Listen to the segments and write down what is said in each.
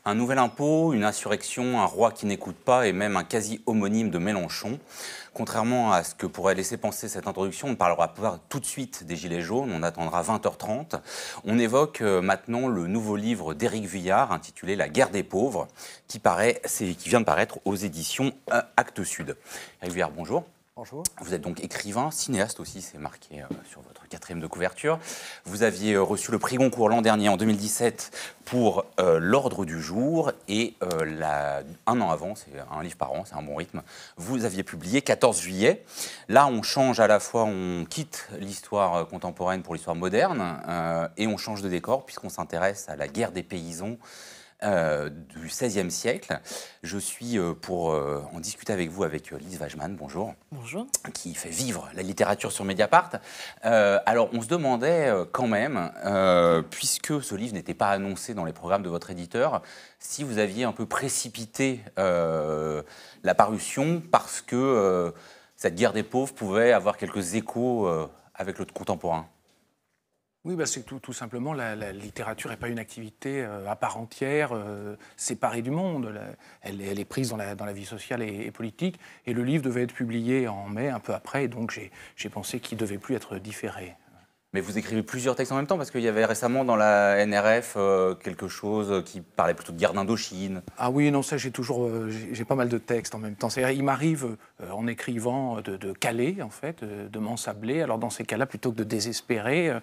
Un nouvel impôt, une insurrection, un roi qui n'écoute pas et même un quasi-homonyme de Mélenchon. Contrairement à ce que pourrait laisser penser cette introduction, on ne parlera pas tout de suite des Gilets jaunes, on attendra 20h30. On évoque maintenant le nouveau livre d'Éric Vuillard intitulé « La guerre des pauvres » qui vient de paraître aux éditions Actes Sud. Éric Vuillard, bonjour. Bonjour. Vous êtes donc écrivain, cinéaste aussi, c'est marqué sur votre 4e de couverture. Vous aviez reçu le prix Goncourt l'an dernier, en 2017, pour L'Ordre du jour. Et un an avant, c'est un livre par an, c'est un bon rythme, vous aviez publié 14 juillet. Là, on change à la fois, on quitte l'histoire contemporaine pour l'histoire moderne et on change de décor puisqu'on s'intéresse à la guerre des paysans du XVIe siècle. Je suis pour en discuter avec vous avec Lise Wajman, bonjour. Bonjour. Qui fait vivre la littérature sur Mediapart. Alors, on se demandait quand même, puisque ce livre n'était pas annoncé dans les programmes de votre éditeur, si vous aviez un peu précipité la parution parce que cette guerre des pauvres pouvait avoir quelques échos avec le contemporain. Oui, c'est tout simplement, la littérature n'est pas une activité à part entière, séparée du monde. Elle est prise dans la vie sociale et politique. Et le livre devait être publié en mai, un peu après, et donc j'ai pensé qu'il ne devait plus être différé. Mais vous écrivez plusieurs textes en même temps, parce qu'il y avait récemment dans la NRF quelque chose qui parlait plutôt de guerre d'Indochine. Ah oui, non, ça j'ai pas mal de textes en même temps. Il m'arrive en écrivant de caler, en fait, de m'ensabler. Alors dans ces cas-là, plutôt que de désespérer,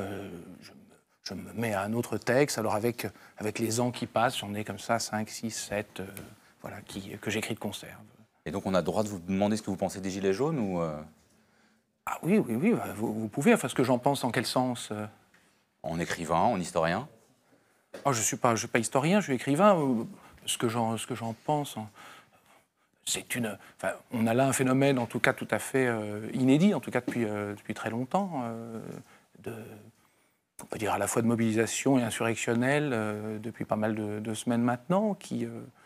je me mets à un autre texte. Alors avec les ans qui passent, j'en ai comme ça 5, 6, 7, voilà, que j'écris de conserve. Et donc on a le droit de vous demander ce que vous pensez des Gilets jaunes ou Ah oui, vous pouvez. Enfin, ce que j'en pense, en quel sens En écrivain, en historien? Oh, je suis pas historien, je suis écrivain. Ce que j'en pense, on a là un phénomène, en tout cas, tout à fait inédit, en tout cas depuis très longtemps, on peut dire à la fois de mobilisation et insurrectionnelle depuis pas mal de semaines maintenant, qui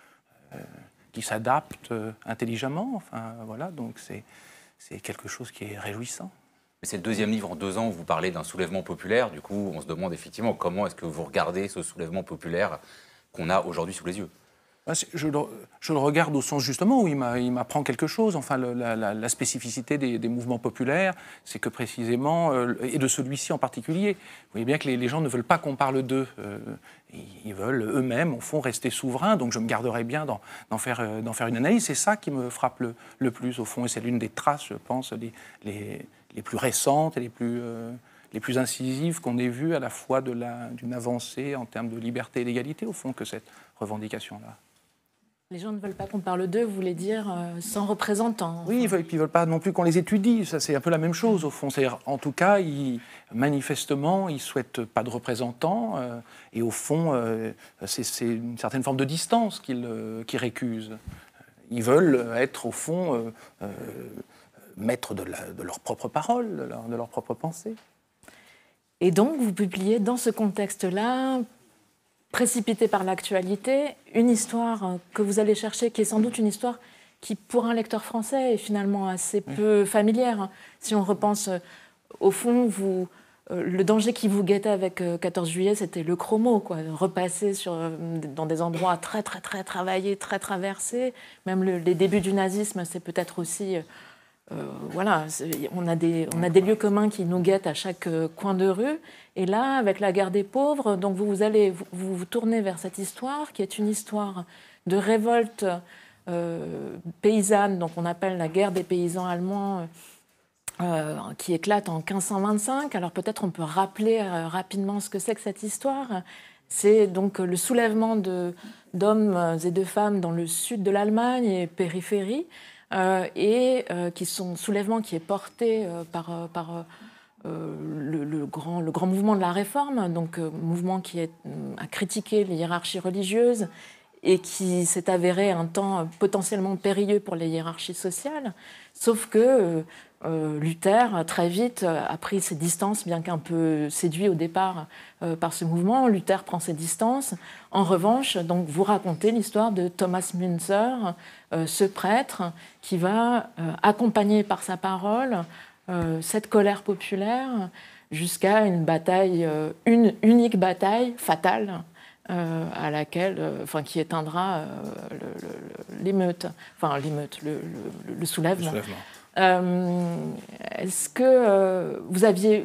s'adapte intelligemment. Enfin, voilà, donc c'est quelque chose qui est réjouissant. C'est le 2e livre en 2 ans où vous parlez d'un soulèvement populaire. Du coup, on se demande effectivement comment est-ce que vous regardez ce soulèvement populaire qu'on a aujourd'hui sous les yeux. Je le regarde au sens justement où il m'apprend quelque chose. Enfin, la spécificité des mouvements populaires, c'est que précisément, et de celui-ci en particulier, vous voyez bien que les gens ne veulent pas qu'on parle d'eux. Ils veulent eux-mêmes, au fond, rester souverains. Donc je me garderai bien d'en faire une analyse. C'est ça qui me frappe le plus, au fond. Et c'est l'une des traces, je pense, les plus récentes et les plus incisives qu'on ait vues à la fois d'une avancée en termes de liberté et d'égalité, au fond, que cette revendication-là. Les gens ne veulent pas qu'on parle d'eux, vous voulez dire sans représentants. Enfin. Oui, et puis ils ne veulent pas non plus qu'on les étudie. Ça, c'est un peu la même chose, au fond. C'est-à-dire, en tout cas, manifestement, ils ne souhaitent pas de représentants. Et au fond, c'est une certaine forme de distance qu'ils récusent. Ils veulent être, au fond, maîtres de leur propre parole, de leur propre pensée. Et donc, vous publiez dans ce contexte-là, précipité par l'actualité, une histoire que vous allez chercher, qui est sans doute une histoire qui, pour un lecteur français, est finalement assez peu familière. Si on repense, au fond, le danger qui vous guettait avec 14 juillet, c'était le chromo, quoi. Repasser dans des endroits très, très, très travaillés, très traversés. Même les débuts du nazisme, c'est peut-être aussi... voilà, on a des lieux communs qui nous guettent à chaque coin de rue. Et là, avec la guerre des pauvres, donc vous allez vous tourner vers cette histoire qui est une histoire de révolte paysanne, donc on appelle la guerre des paysans allemands, qui éclate en 1525. Alors peut-être on peut rappeler rapidement ce que c'est que cette histoire. C'est donc le soulèvement d'hommes et de femmes dans le sud de l'Allemagne et périphérie, qui sont soulèvement qui est porté par le grand mouvement de la Réforme, donc mouvement qui a critiqué les hiérarchies religieuses et qui s'est avéré un temps potentiellement périlleux pour les hiérarchies sociales, sauf que Luther, très vite, a pris ses distances, bien qu'un peu séduit au départ par ce mouvement. Luther prend ses distances. En revanche, donc, vous racontez l'histoire de Thomas Müntzer, ce prêtre qui va accompagner par sa parole cette colère populaire jusqu'à une bataille, une unique bataille fatale, à laquelle, qui éteindra l'émeute, le soulèvement. Est-ce que vous aviez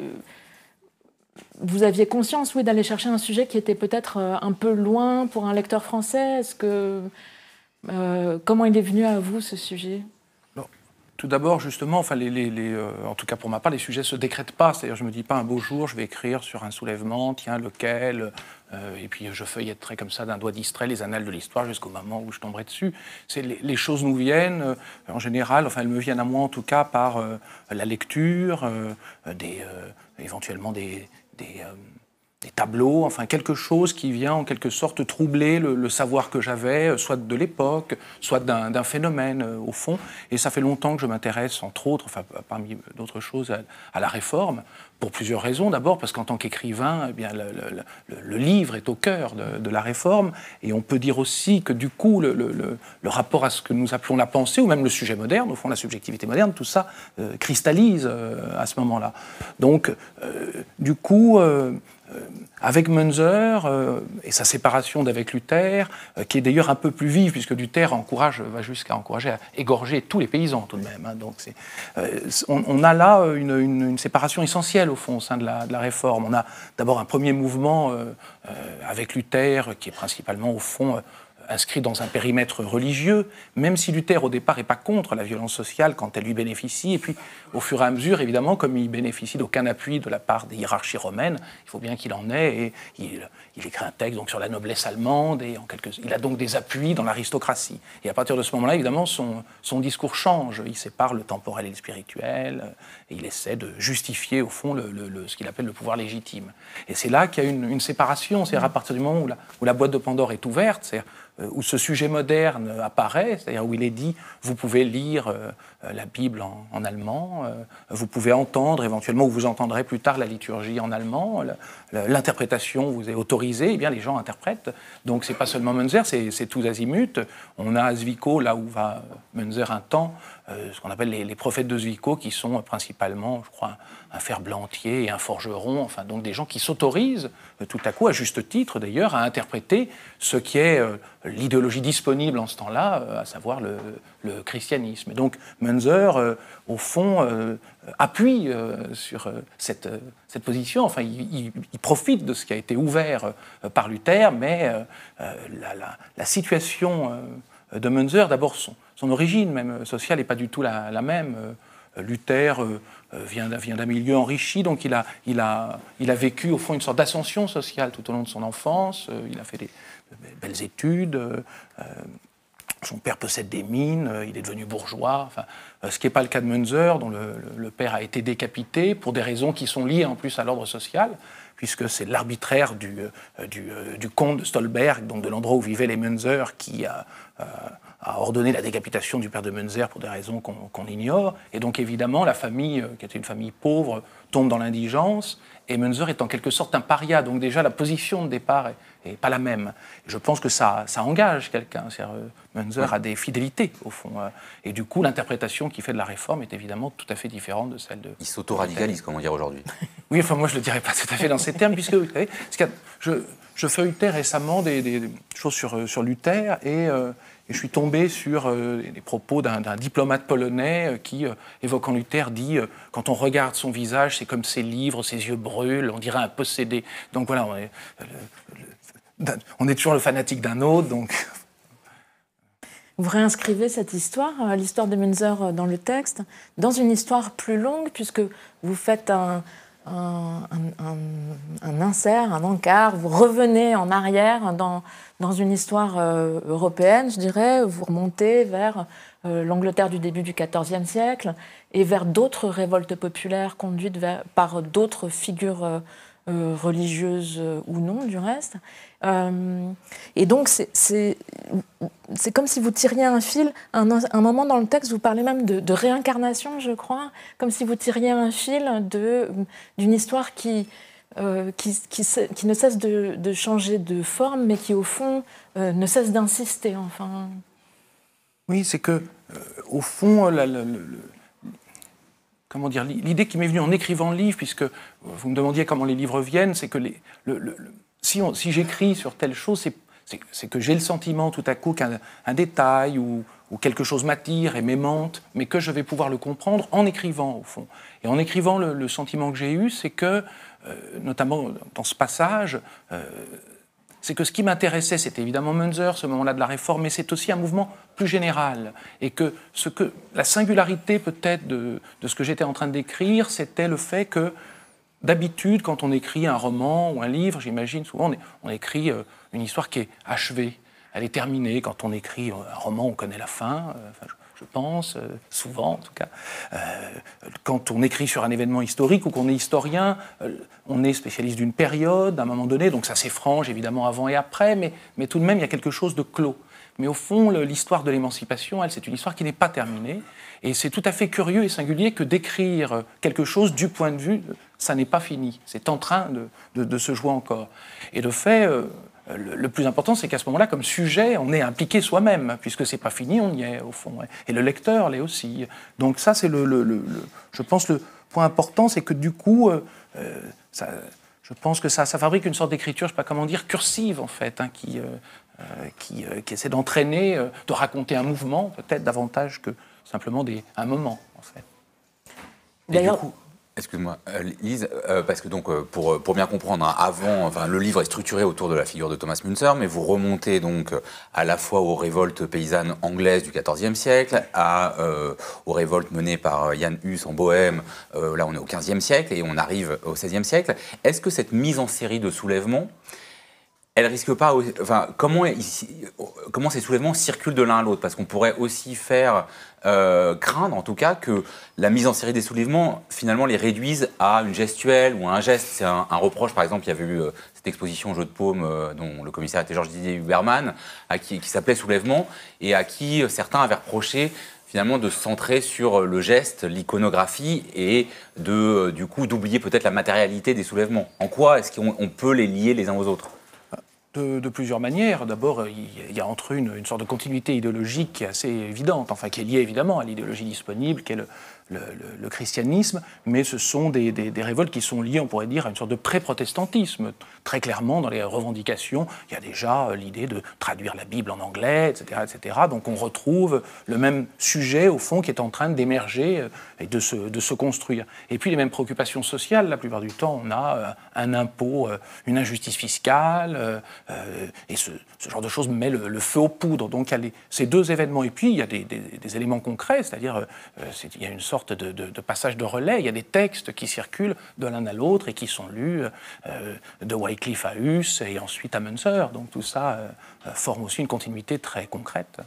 conscience, oui, d'aller chercher un sujet qui était peut-être un peu loin pour un lecteur français? Comment il est venu à vous, ce sujet? Tout d'abord, justement, en tout cas pour ma part, les sujets ne se décrètent pas. C'est-à-dire, je ne me dis pas un beau jour, je vais écrire sur un soulèvement, tiens, lequel, et puis je feuilletterai comme ça d'un doigt distrait les annales de l'histoire jusqu'au moment où je tomberai dessus. Les choses nous viennent, en général, elles me viennent à moi en tout cas par la lecture, éventuellement des tableaux, enfin quelque chose qui vient en quelque sorte troubler le savoir que j'avais, soit de l'époque, soit d'un phénomène au fond. Et ça fait longtemps que je m'intéresse, entre autres, parmi d'autres choses, à la Réforme, pour plusieurs raisons. D'abord parce qu'en tant qu'écrivain, eh bien, le livre est au cœur de la Réforme, et on peut dire aussi que du coup, le rapport à ce que nous appelons la pensée, ou même le sujet moderne, au fond la subjectivité moderne, tout ça cristallise à ce moment-là. Donc, du coup, avec Münzer et sa séparation d'avec Luther, qui est d'ailleurs un peu plus vive, puisque Luther va jusqu'à encourager à égorger tous les paysans tout de même. Hein. Donc on a là une séparation essentielle au fond au sein de la Réforme. On a d'abord un premier mouvement avec Luther, qui est principalement au fond inscrit dans un périmètre religieux, même si Luther au départ n'est pas contre la violence sociale quand elle lui bénéficie, et puis au fur et à mesure, évidemment, comme il bénéficie d'aucun appui de la part des hiérarchies romaines, il faut bien qu'il en ait, et il écrit un texte donc, sur la noblesse allemande, et il a donc des appuis dans l'aristocratie. Et à partir de ce moment-là, évidemment, son discours change, il sépare le temporel et le spirituel, et il essaie de justifier, au fond, ce qu'il appelle le pouvoir légitime. Et c'est là qu'il y a une séparation, c'est-à-dire à partir du moment où la boîte de Pandore est ouverte, c'est-à-dire où ce sujet moderne apparaît, c'est-à-dire où il est dit, vous pouvez lire la Bible en allemand, vous pouvez entendre éventuellement, ou vous entendrez plus tard la liturgie en allemand, l'interprétation vous est autorisée, eh bien les gens interprètent. Donc c'est pas seulement Münzer, c'est tous azimuts. On a à Zwickau, là où va Münzer un temps, ce qu'on appelle les prophètes de Zwickau, qui sont principalement, je crois, un ferblantier et un forgeron, enfin donc des gens qui s'autorisent tout à coup, à juste titre d'ailleurs, à interpréter ce qui est l'idéologie disponible en ce temps-là, à savoir le christianisme. Et donc Münzer, au fond, appuie sur cette position, enfin il profite de ce qui a été ouvert par Luther, mais la situation de Münzer, d'abord son origine même sociale n'est pas du tout la même. Luther vient d'un milieu enrichi, donc il a vécu au fond une sorte d'ascension sociale tout au long de son enfance. Il a fait des belles études. Son père possède des mines, il est devenu bourgeois. Enfin, ce qui n'est pas le cas de Münzer, dont le père a été décapité pour des raisons qui sont liées en plus à l'ordre social, puisque c'est l'arbitraire du comte de Stolberg, donc de l'endroit où vivaient les Münzer, qui a ordonné la décapitation du père de Münzer pour des raisons qu'on ignore. Et donc évidemment, la famille, qui était une famille pauvre, tombe dans l'indigence, et Münzer est en quelque sorte un paria. Donc déjà, la position de départ n'est pas la même. Et je pense que ça engage quelqu'un. Münzer a des fidélités, au fond. Et du coup, l'interprétation qu'il fait de la Réforme est évidemment tout à fait différente de celle de... Il s'auto-radicalise, comment dire aujourd'hui. Oui, enfin moi je ne le dirais pas tout à fait dans ces termes, puisque vous savez, je feuilletais récemment des choses sur Luther, et je suis tombé sur les propos d'un diplomate polonais qui, évoquant Luther, dit quand on regarde son visage, c'est comme ses livres, ses yeux brûlent, on dirait un possédé. Donc voilà, on est toujours le fanatique d'un autre. Donc... Vous réinscrivez cette histoire, l'histoire de Münzer dans le texte, dans une histoire plus longue, puisque vous faites un insert, un encart, vous revenez en arrière dans une histoire européenne, je dirais, vous remontez vers l'Angleterre du début du XIVe siècle et vers d'autres révoltes populaires conduites par d'autres figures religieuses ou non, du reste. Et donc, c'est comme si vous tiriez un fil. Un moment dans le texte, vous parlez même de réincarnation, je crois, comme si vous tiriez un fil d'une histoire qui ne cesse de changer de forme, mais qui, au fond, ne cesse d'insister. Enfin. Oui, c'est que, au fond, comment dire, l'idée qui m'est venue en écrivant le livre, puisque vous me demandiez comment les livres viennent, c'est que si j'écris sur telle chose, c'est que j'ai le sentiment tout à coup qu'un détail ou quelque chose m'attire et m'aimante, mais que je vais pouvoir le comprendre en écrivant, au fond. Et en écrivant, le sentiment que j'ai eu, c'est que, notamment dans ce passage, c'est que ce qui m'intéressait, c'était évidemment Münzer, ce moment-là de la Réforme, mais c'est aussi un mouvement plus général. Et que la singularité peut-être de ce que j'étais en train d'écrire, c'était le fait que, d'habitude, quand on écrit un roman ou un livre, j'imagine, souvent on écrit une histoire qui est achevée, elle est terminée. Quand on écrit un roman, on connaît la fin, je pense, souvent en tout cas. Quand on écrit sur un événement historique ou qu'on est historien, on est spécialiste d'une période, à un moment donné, donc ça s'effrange évidemment avant et après, mais tout de même il y a quelque chose de clos. Mais au fond, l'histoire de l'émancipation, c'est une histoire qui n'est pas terminée. Et c'est tout à fait curieux et singulier que d'écrire quelque chose du point de vue, ça n'est pas fini. C'est en train de se jouer encore. Et de fait, le plus important, c'est qu'à ce moment-là, comme sujet, on est impliqué soi-même, puisque c'est pas fini, on y est, au fond. Et le lecteur l'est aussi. Donc ça, c'est je pense, le point important, c'est que du coup, je pense que ça fabrique une sorte d'écriture, je ne sais pas comment dire, cursive, en fait, hein, qui essaie d'entraîner, de raconter un mouvement, peut-être davantage que simplement un moment, en fait. D'ailleurs, excuse-moi, Lise, parce que donc pour bien comprendre, hein, le livre est structuré autour de la figure de Thomas Münzer, mais vous remontez donc à la fois aux révoltes paysannes anglaises du XIVe siècle, aux révoltes menées par Jan Hus en Bohême. Là, on est au XVe siècle et on arrive au XVIe siècle. Est-ce que cette mise en série de soulèvements, elle risque pas, comment ces soulèvements circulent de l'un à l'autre? Parce qu'on pourrait aussi faire craindre, en tout cas, que la mise en série des soulèvements, finalement, les réduise à une gestuelle ou à un geste. C'est un reproche, par exemple, il y avait eu cette exposition au Jeu de Paume dont le commissaire était Georges-Didier Huberman, qui s'appelait Soulèvement, et à qui certains avaient reproché finalement de se centrer sur le geste, l'iconographie, et du coup d'oublier peut-être la matérialité des soulèvements. En quoi est-ce qu'on peut les lier les uns aux autres ? De plusieurs manières. D'abord, il y a entre eux une sorte de continuité idéologique qui est assez évidente, enfin qui est liée évidemment à l'idéologie disponible, qui est le christianisme, mais ce sont des révoltes qui sont liées, on pourrait dire, à une sorte de pré-protestantisme. Très clairement, dans les revendications, il y a déjà l'idée de traduire la Bible en anglais, etc., etc. Donc on retrouve le même sujet, au fond, qui est en train d'émerger et de se construire. Et puis les mêmes préoccupations sociales. La plupart du temps, on a un impôt, une injustice fiscale, et ce genre de choses met le feu aux poudres. Donc il y a ces deux événements. Et puis il y a des éléments concrets, c'est-à-dire il y a une sorte de passage de relais. Il y a des textes qui circulent de l'un à l'autre et qui sont lus de Wycliffe à Hus et ensuite à Münzer. Donc tout ça forme aussi une continuité très concrète.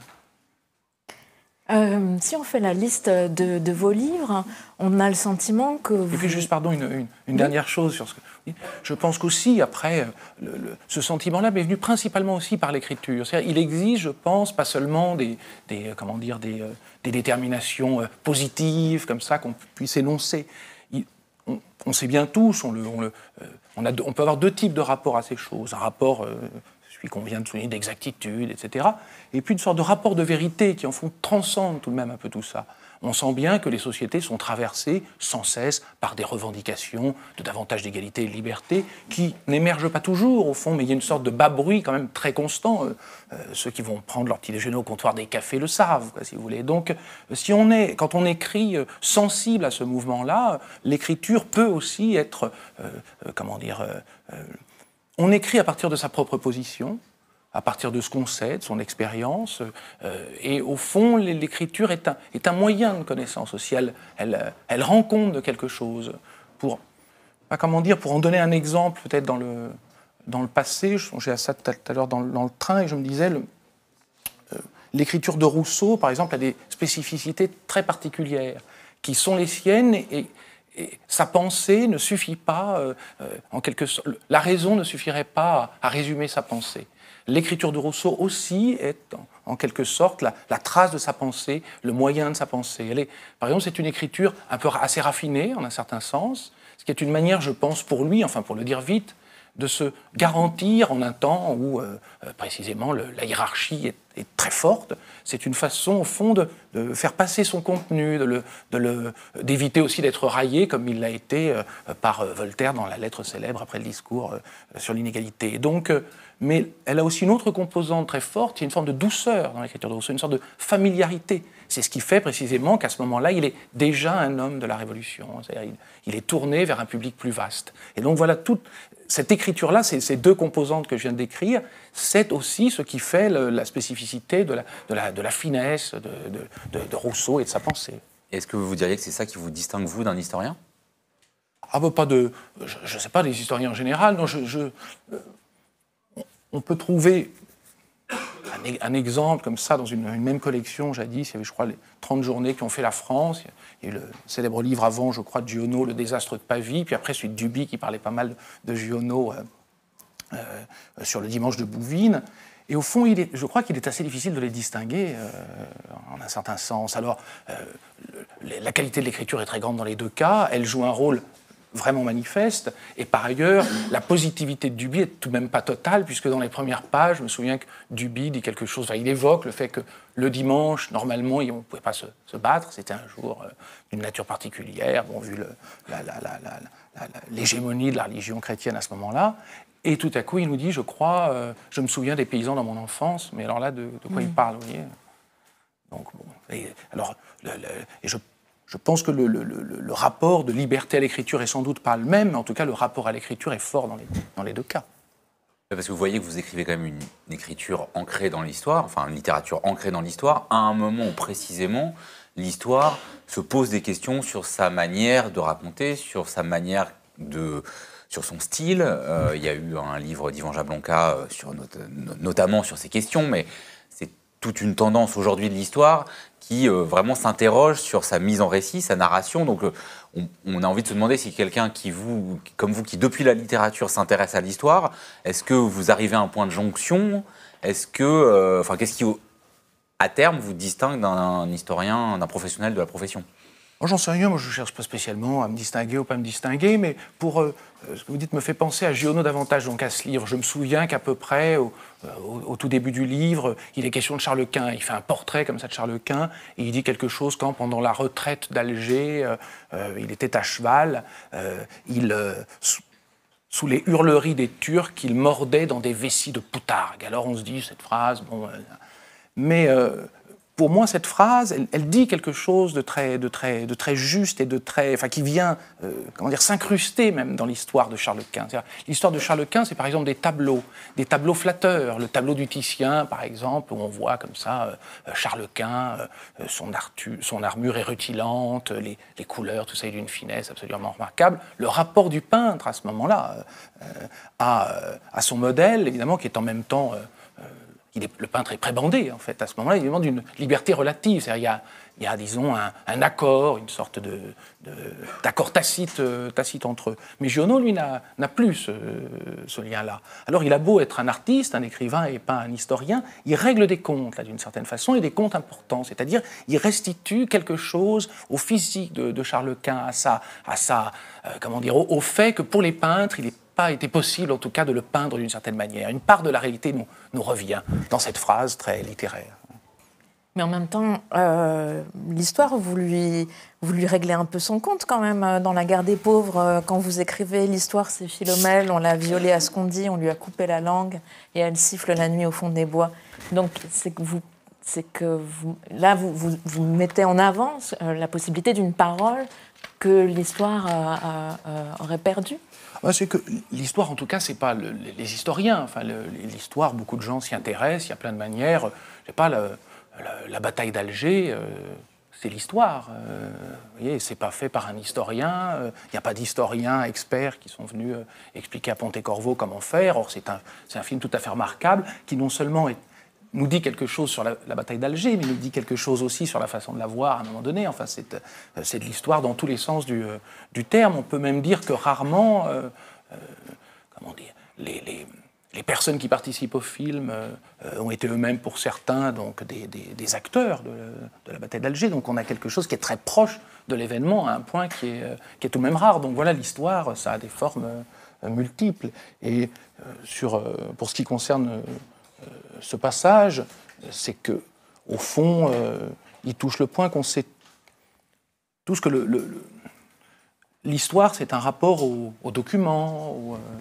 Si on fait la liste de vos livres, on a le sentiment que vous... Et puis juste, pardon, une dernière chose sur ce que vous dites. Je pense qu'aussi, après, ce sentiment-là m'est venu principalement aussi par l'écriture. C'est-à-dire, il exige, je pense, pas seulement des déterminations positives, comme ça, qu'on puisse énoncer. On sait bien tous, on peut avoir deux types de rapports à ces choses. Un rapport... celui qu'on vient de souligner, d'exactitude, etc. Et puis une sorte de rapport de vérité qui, en fond, transcende tout de même un peu tout ça. On sent bien que les sociétés sont traversées sans cesse par des revendications de davantage d'égalité et de liberté qui n'émergent pas toujours, au fond, mais il y a une sorte de bas bruit quand même très constant. Ceux qui vont prendre leur petit déjeuner au comptoir des cafés le savent, quoi, si vous voulez. Donc, quand on écrit sensible à ce mouvement-là, l'écriture peut aussi être, on écrit à partir de sa propre position, à partir de ce qu'on sait, de son expérience, et au fond, l'écriture est un moyen de connaissance aussi. Elle rend compte de quelque chose. Pour en donner un exemple, peut-être dans le passé, je songeais à ça tout à l'heure dans le train, et je me disais, l'écriture de Rousseau, par exemple, a des spécificités très particulières, qui sont les siennes, et sa pensée ne suffit pas, en quelque sorte, la raison ne suffirait pas à résumer sa pensée. L'écriture de Rousseau aussi est, en quelque sorte, la trace de sa pensée, le moyen de sa pensée. Par exemple, c'est une écriture assez raffinée, en un certain sens, ce qui est une manière, je pense, pour lui, enfin pour le dire vite, de se garantir en un temps où, précisément, la hiérarchie est est très forte. C'est une façon, au fond, de faire passer son contenu, d'éviter aussi d'être raillé, comme il l'a été par Voltaire dans la lettre célèbre après le discours sur l'inégalité. Donc, mais elle a aussi une autre composante très forte, il y a une forme de douceur dans l'écriture de Rousseau, une sorte de familiarité. C'est ce qui fait précisément qu'à ce moment-là, il est déjà un homme de la Révolution. C'est-à-dire, il est tourné vers un public plus vaste. Et donc voilà, toute cette écriture-là, ces deux composantes que je viens de décrire, c'est aussi ce qui fait la spécificité de la finesse de Rousseau et de sa pensée. Est-ce que vous diriez que c'est ça qui vous distingue, vous, d'un historien? Ah ben pas de... Je ne sais pas, des historiens en général. Non, on peut trouver un exemple comme ça dans une même collection, jadis, il y avait, je crois, les 30 journées qui ont fait la France. Il y a eu le célèbre livre avant, je crois, de Giono, Le désastre de Pavie, puis après celui de Duby qui parlait pas mal de Giono sur le dimanche de Bouvines. Et au fond, je crois qu'il est assez difficile de les distinguer en un certain sens. Alors, la qualité de l'écriture est très grande dans les deux cas, elle joue un rôle vraiment manifeste, et par ailleurs, la positivité de Duby est tout de même pas totale, puisque dans les premières pages, je me souviens que Duby dit quelque chose, il évoque le fait que le dimanche, normalement, on ne pouvait pas se battre, c'était un jour d'une nature particulière, bon, vu l'hégémonie de la religion chrétienne à ce moment-là, et tout à coup, il nous dit, je crois, je me souviens des paysans dans mon enfance, mais alors là, de quoi il parle, vous voyez? Donc, bon, je pense que le rapport de liberté à l'écriture est sans doute pas le même, mais en tout cas, le rapport à l'écriture est fort dans les deux cas. Parce que vous voyez que vous écrivez quand même une écriture ancrée dans l'histoire, enfin une littérature ancrée dans l'histoire, à un moment où précisément l'histoire se pose des questions sur sa manière de raconter, sur sa manière sur son style. Il y a eu un livre d'Ivan Jablonka notamment sur ces questions, mais c'est toute une tendance aujourd'hui de l'histoire qui vraiment s'interroge sur sa mise en récit, sa narration. Donc on a envie de se demander si quelqu'un comme vous, qui depuis la littérature s'intéresse à l'histoire, est-ce que vous arrivez à un point de jonction? Est-ce que, qu'est-ce qui, à terme, vous distingue d'un historien, d'un professionnel de la profession? J'en sais rien, moi je ne cherche pas spécialement à me distinguer ou pas me distinguer, mais pour ce que vous dites me fait penser à Giono davantage, donc à ce livre. Je me souviens qu'à peu près, au tout début du livre, il est question de Charles Quint. Il fait un portrait comme ça de Charles Quint, et il dit quelque chose quand, pendant la retraite d'Alger, il était à cheval, sous les hurleries des Turcs, il mordait dans des vessies de poutargue. Alors on se dit, cette phrase, bon... mais... pour moi, cette phrase, elle dit quelque chose de très juste et qui vient, s'incruster même dans l'histoire de Charles Quint. L'histoire de Charles Quint, c'est par exemple des tableaux flatteurs. Le tableau du Titien, par exemple, où on voit comme ça Charles Quint, son armure est rutilante, les couleurs, tout ça est d'une finesse absolument remarquable. Le rapport du peintre à ce moment-là à son modèle, évidemment, qui est en même temps... le peintre est prébandé, en fait, à ce moment-là, il demande une liberté relative. C'est-à-dire, il y a disons, un accord, une sorte d'accord tacite entre eux. Mais Giono, lui, n'a plus ce lien-là. Alors, il a beau être un artiste, un écrivain et pas un historien, il règle des comptes, là, d'une certaine façon, et des comptes importants. C'est-à-dire, il restitue quelque chose au physique de Charles Quint, au fait que pour les peintres, il est pas été possible, en tout cas, de le peindre d'une certaine manière. Une part de la réalité nous revient dans cette phrase très littéraire. Mais en même temps, l'histoire, vous lui réglez un peu son compte quand même. Dans La Guerre des pauvres, quand vous écrivez l'histoire, c'est Philomèle, on l'a violée à Scondy, on lui a coupé la langue et elle siffle la nuit au fond des bois. Donc vous mettez en avant la possibilité d'une parole que l'histoire aurait perdue. C'est que l'histoire, en tout cas, c'est pas les historiens. Enfin, l'histoire, beaucoup de gens s'y intéressent. Il y a plein de manières. Je sais pas, la bataille d'Alger, c'est l'histoire. Vous voyez, c'est pas fait par un historien. Il n'y a pas d'historiens experts qui sont venus expliquer à Pontecorvo comment faire. Or, c'est un film tout à fait remarquable qui non seulement nous dit quelque chose sur la bataille d'Alger, mais nous dit quelque chose aussi sur la façon de la voir à un moment donné. Enfin, c'est de l'histoire dans tous les sens du terme. On peut même dire que rarement, les personnes qui participent au film ont été eux-mêmes, pour certains, donc des acteurs de la bataille d'Alger. Donc on a quelque chose qui est très proche de l'événement, à un point qui est tout de même rare. Donc voilà, l'histoire, ça a des formes multiples. Et pour ce qui concerne ce passage, c'est que, au fond, il touche le point qu'on sait tous que l'histoire, c'est un rapport aux documents,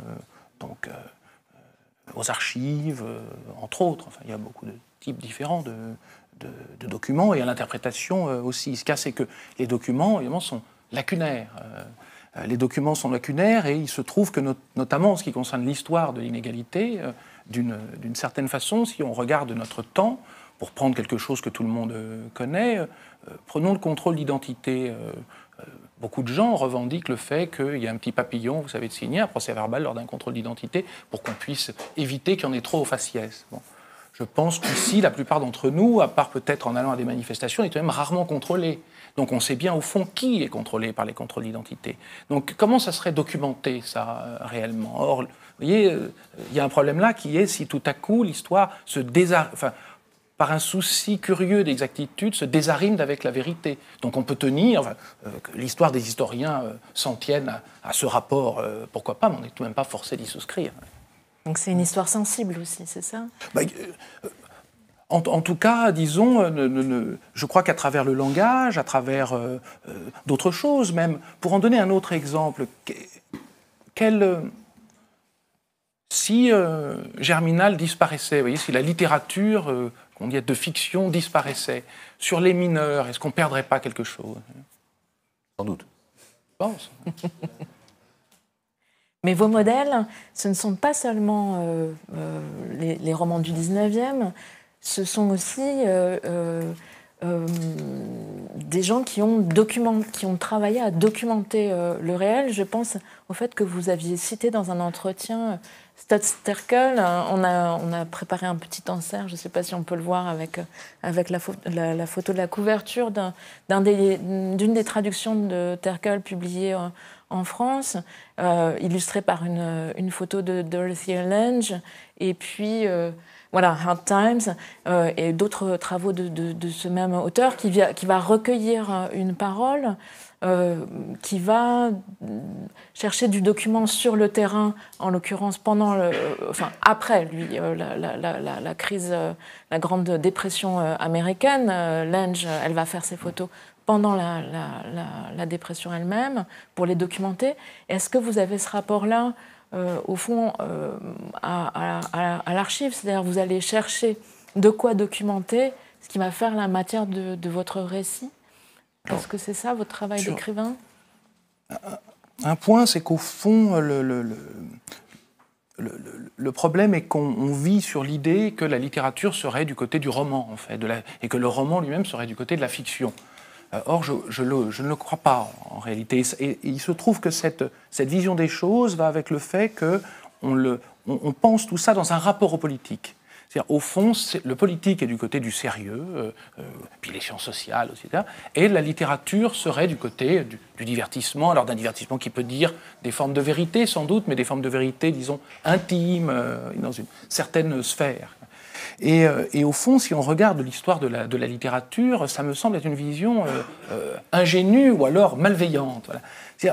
aux archives, entre autres. Enfin, il y a beaucoup de types différents de documents et à l'interprétation aussi. Ce qu'il y a, c'est que les documents, évidemment, sont lacunaires. Les documents sont lacunaires et il se trouve que, notamment en ce qui concerne l'histoire de l'inégalité, d'une certaine façon, si on regarde notre temps, pour prendre quelque chose que tout le monde connaît, prenons le contrôle d'identité. Beaucoup de gens revendiquent le fait qu'il y a un petit papillon, vous savez, de signer un procès-verbal lors d'un contrôle d'identité pour qu'on puisse éviter qu'il y en ait trop au faciès. Bon. Je pense qu'ici, la plupart d'entre nous, à part peut-être en allant à des manifestations, est quand même rarement contrôlés. Donc on sait bien au fond qui est contrôlé par les contrôles d'identité. Donc comment ça serait documenté, ça, réellement? Or, vous voyez, il y a un problème là qui est si tout à coup l'histoire se par un souci curieux d'exactitude, se désarime avec la vérité. Donc on peut tenir, que l'histoire des historiens s'en tienne à ce rapport, pourquoi pas, mais on n'est tout de même pas forcé d'y souscrire. Donc c'est une histoire sensible aussi, c'est ça? En tout cas, disons, je crois qu'à travers le langage, à travers d'autres choses même, pour en donner un autre exemple, si Germinal disparaissait, vous voyez, si la littérature qu'on dit de fiction disparaissait, sur les mineurs, est-ce qu'on ne perdrait pas quelque chose? Sans doute. Je pense. Mais vos modèles, ce ne sont pas seulement les romans du 19e, ce sont aussi des gens qui ont travaillé à documenter le réel. Je pense au fait que vous aviez cité dans un entretien Stott Terkel. On a préparé un petit enserre, je ne sais pas si on peut le voir avec la photo de la couverture d'une des traductions de Terkel publiées en France, illustrée par une photo de Dorothy Lange, et puis voilà, Hard Times, et d'autres travaux de ce même auteur qui va recueillir une parole, qui va chercher du document sur le terrain, en l'occurrence après lui, la crise, la grande dépression américaine. Lange, elle va faire ses photos pendant la dépression elle-même, pour les documenter. Est-ce que vous avez ce rapport-là, au fond, à l'archive? C'est-à-dire vous allez chercher de quoi documenter ce qui va faire la matière de votre récit? Est-ce que c'est ça, votre travail d'écrivain? Un point, c'est qu'au fond, le problème est qu'on vit sur l'idée que la littérature serait du côté du roman, en fait, et que le roman lui-même serait du côté de la fiction. Or, je ne le crois pas, en réalité. Et il se trouve que cette vision des choses va avec le fait qu'on pense tout ça dans un rapport au politique. C'est-à-dire, au fond, le politique est du côté du sérieux, puis les sciences sociales, etc. Et la littérature serait du côté du divertissement, alors d'un divertissement qui peut dire des formes de vérité, sans doute, mais des formes de vérité, disons, intimes, dans une certaine sphère. Et au fond, si on regarde l'histoire de la littérature, ça me semble être une vision ingénue ou alors malveillante. Voilà. C'est-à-dire,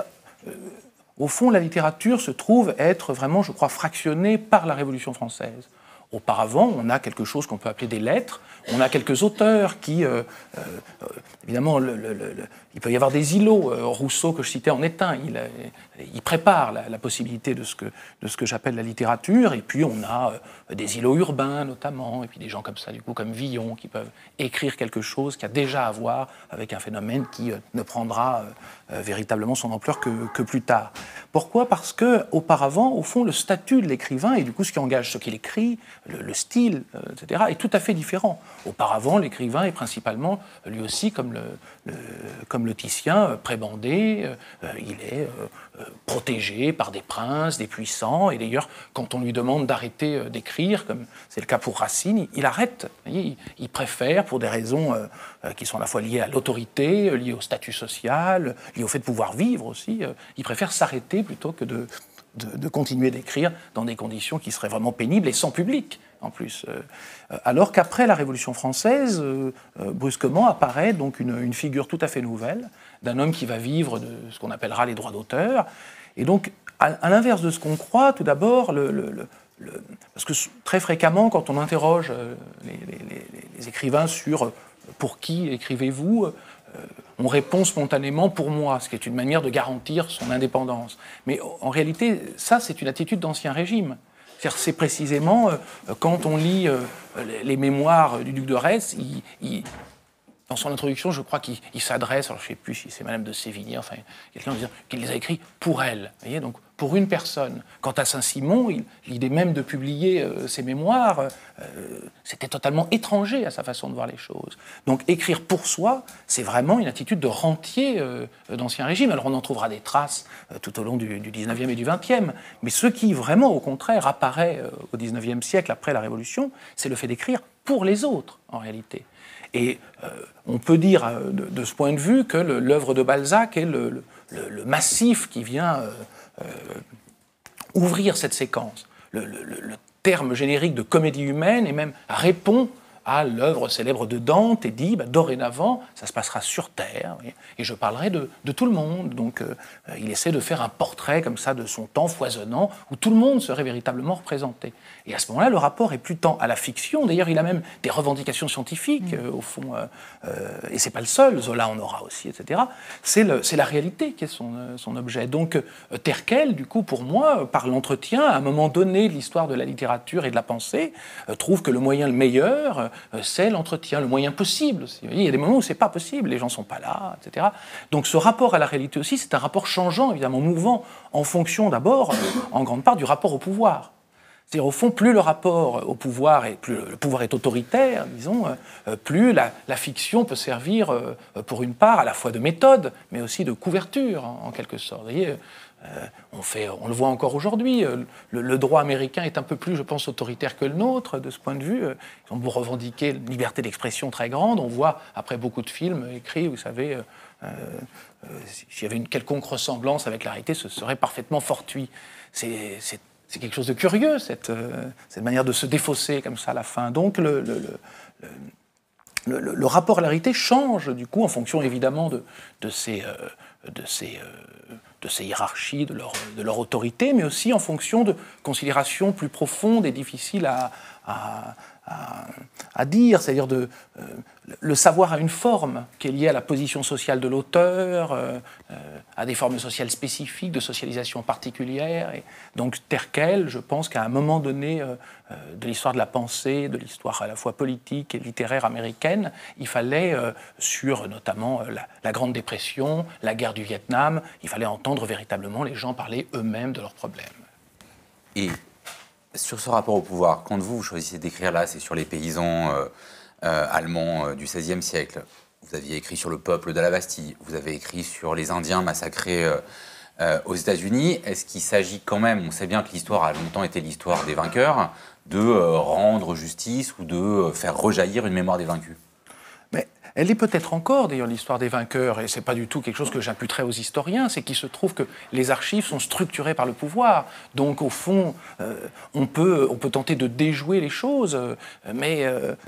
au fond, la littérature se trouve être vraiment, je crois, fractionnée par la Révolution française. Auparavant, on a quelque chose qu'on peut appeler des lettres. On a quelques auteurs qui, évidemment, il peut y avoir des îlots. Rousseau, que je citais, en est un. Il prépare la possibilité de ce que j'appelle la littérature. Et puis, on a des îlots urbains, notamment, et puis des gens comme ça, du coup, comme Villon, qui peuvent écrire quelque chose qui a déjà à voir avec un phénomène qui ne prendra véritablement son ampleur que plus tard. Pourquoi? Parce qu'auparavant, au fond, le statut de l'écrivain, et du coup, ce qui engage ce qu'il écrit, le style, etc., est tout à fait différent. Auparavant, l'écrivain est principalement, lui aussi, comme le Titien, prébandé, il est protégé par des princes, des puissants, et d'ailleurs, quand on lui demande d'arrêter d'écrire, comme c'est le cas pour Racine, il arrête. Il préfère, pour des raisons qui sont à la fois liées à l'autorité, liées au statut social, liées au fait de pouvoir vivre aussi, il préfère s'arrêter plutôt que de continuer d'écrire dans des conditions qui seraient vraiment pénibles et sans public, en plus. Alors qu'après la Révolution française, brusquement apparaît donc une figure tout à fait nouvelle d'un homme qui va vivre de ce qu'on appellera les droits d'auteur. Et donc, à l'inverse de ce qu'on croit, tout d'abord, parce que très fréquemment, quand on interroge les écrivains sur pour qui écrivez-vous, on répond spontanément pour moi, ce qui est une manière de garantir son indépendance. Mais en réalité, ça, c'est une attitude d'ancien régime. C'est précisément quand on lit les mémoires du duc de Retz, dans son introduction, je crois qu'il s'adresse, alors je ne sais plus si c'est Madame de Sévigné, enfin quelqu'un qui les a écrits pour elle, vous voyez, donc pour une personne. Quant à Saint-Simon, l'idée même de publier ses mémoires, c'était totalement étranger à sa façon de voir les choses. Donc écrire pour soi, c'est vraiment une attitude de rentier d'Ancien Régime. Alors on en trouvera des traces tout au long du 19e et du 20e, mais ce qui vraiment, au contraire, apparaît au 19e siècle, après la Révolution, c'est le fait d'écrire pour les autres, en réalité. Et on peut dire, de ce point de vue, que l'œuvre de Balzac est le massif qui vient ouvrir cette séquence. Le terme générique de comédie humaine et même répond à l'œuvre célèbre de Dante et dit dorénavant, ça se passera sur Terre, et je parlerai de tout le monde. Donc il essaie de faire un portrait comme ça de son temps foisonnant, où tout le monde serait véritablement représenté. Et à ce moment-là, le rapport est plus tant à la fiction. D'ailleurs, il a même des revendications scientifiques, au fond, et c'est pas le seul, Zola en aura aussi, etc. C'est la réalité qui est son objet. Donc Terkel, du coup, pour moi, par l'entretien, à un moment donné de l'histoire de la littérature et de la pensée, trouve que le moyen le meilleur, c'est l'entretien, le moyen possible aussi. Il y a des moments où c'est pas possible, les gens sont pas là, etc. Donc ce rapport à la réalité aussi, c'est un rapport changeant, évidemment mouvant, en fonction d'abord, en grande part, du rapport au pouvoir. C'est-à-dire, au fond, plus le rapport au pouvoir plus le pouvoir est autoritaire, disons, plus la fiction peut servir, pour une part, à la fois de méthode, mais aussi de couverture, en quelque sorte. Vous voyez, on le voit encore aujourd'hui, le droit américain est un peu plus, je pense, autoritaire que le nôtre, de ce point de vue. Ils ont beau revendiquer une liberté d'expression très grande. On voit, après beaucoup de films écrits, vous savez, s'il y avait une quelconque ressemblance avec la réalité, ce serait parfaitement fortuit. C'est quelque chose de curieux, cette manière de se défausser comme ça à la fin. Donc le rapport à la réalité change, du coup, en fonction évidemment de ces hiérarchies, de leur autorité, mais aussi en fonction de considérations plus profondes et difficiles à dire, c'est-à-dire le savoir a une forme qui est liée à la position sociale de l'auteur, à des formes sociales spécifiques, de socialisation particulière. Et donc Terkel, je pense qu'à un moment donné de l'histoire de la pensée, de l'histoire à la fois politique et littéraire américaine, il fallait, sur notamment la Grande Dépression, la guerre du Vietnam, il fallait entendre véritablement les gens parler eux-mêmes de leurs problèmes. Et sur ce rapport au pouvoir, quand vous choisissez d'écrire là, c'est sur les paysans allemands du XVIe siècle. Vous aviez écrit sur le peuple de la Bastille, vous avez écrit sur les Indiens massacrés aux États-Unis. Est-ce qu'il s'agit quand même, on sait bien que l'histoire a longtemps été l'histoire des vainqueurs, de rendre justice ou de faire rejaillir une mémoire des vaincus? Mais elle est peut-être encore, d'ailleurs, l'histoire des vainqueurs, et ce n'est pas du tout quelque chose que j'imputerais aux historiens, c'est qu'il se trouve que les archives sont structurées par le pouvoir. Donc, au fond, on peut tenter de déjouer les choses, mais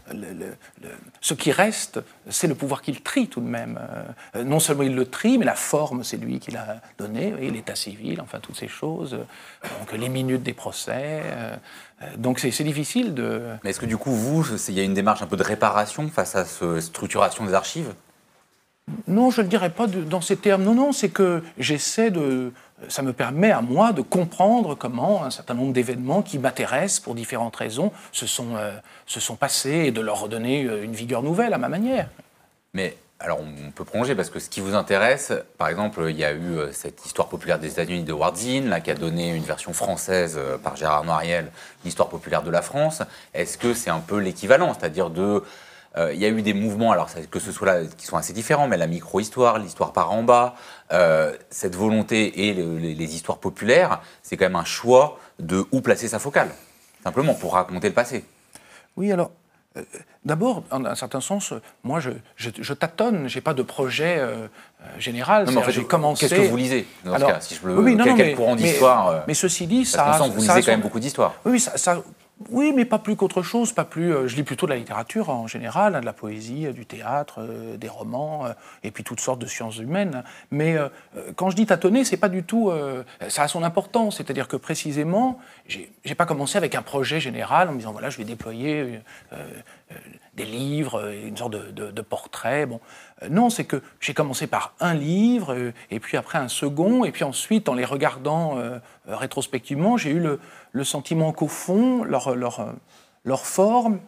ce qui reste, c'est le pouvoir qui le trie tout de même. Non seulement il le trie, mais la forme, c'est lui qui l'a donnée, et l'état civil, enfin, toutes ces choses, donc les minutes des procès. Donc c'est difficile de... Mais est-ce que du coup, il y a une démarche un peu de réparation face à cette structuration des archives? Non, je ne le dirais pas dans ces termes. Non, c'est que j'essaie de... Ça me permet à moi de comprendre comment un certain nombre d'événements qui m'intéressent pour différentes raisons se sont passés et de leur redonner une vigueur nouvelle à ma manière. Mais... alors, on peut prolonger parce que ce qui vous intéresse, par exemple, il y a eu cette histoire populaire des États-Unis de Howard Zinn, là, qui a donné une version française par Gérard Noiriel, l'histoire populaire de la France. Est-ce que c'est un peu l'équivalent? C'est-à-dire il y a eu des mouvements, alors que ce soit là, qui sont assez différents, mais la micro-histoire, l'histoire par en bas, cette volonté et les histoires populaires, c'est quand même un choix de où placer sa focale, simplement pour raconter le passé. Oui, alors... D'abord, en un certain sens, moi, je tâtonne, je n'ai pas de projet général. Non, mais en fait, j'ai commencé... Qu'est-ce que vous lisez dans ce cas, si je peux, quel courant d'histoire mais ceci dit, parce qu'on sent que vous lisez quand même beaucoup d'histoire. Oui, mais pas plus qu'autre chose, je lis plutôt de la littérature en général, de la poésie, du théâtre, des romans, et puis toutes sortes de sciences humaines. Mais quand je dis tâtonner, c'est pas du tout... ça a son importance, c'est-à-dire que précisément, j'ai pas commencé avec un projet général en me disant, voilà, je vais déployer des livres, une sorte de portrait. Bon. Non, c'est que j'ai commencé par un livre, et puis après un second, et puis ensuite, en les regardant rétrospectivement, j'ai eu le sentiment qu'au fond, leur forme,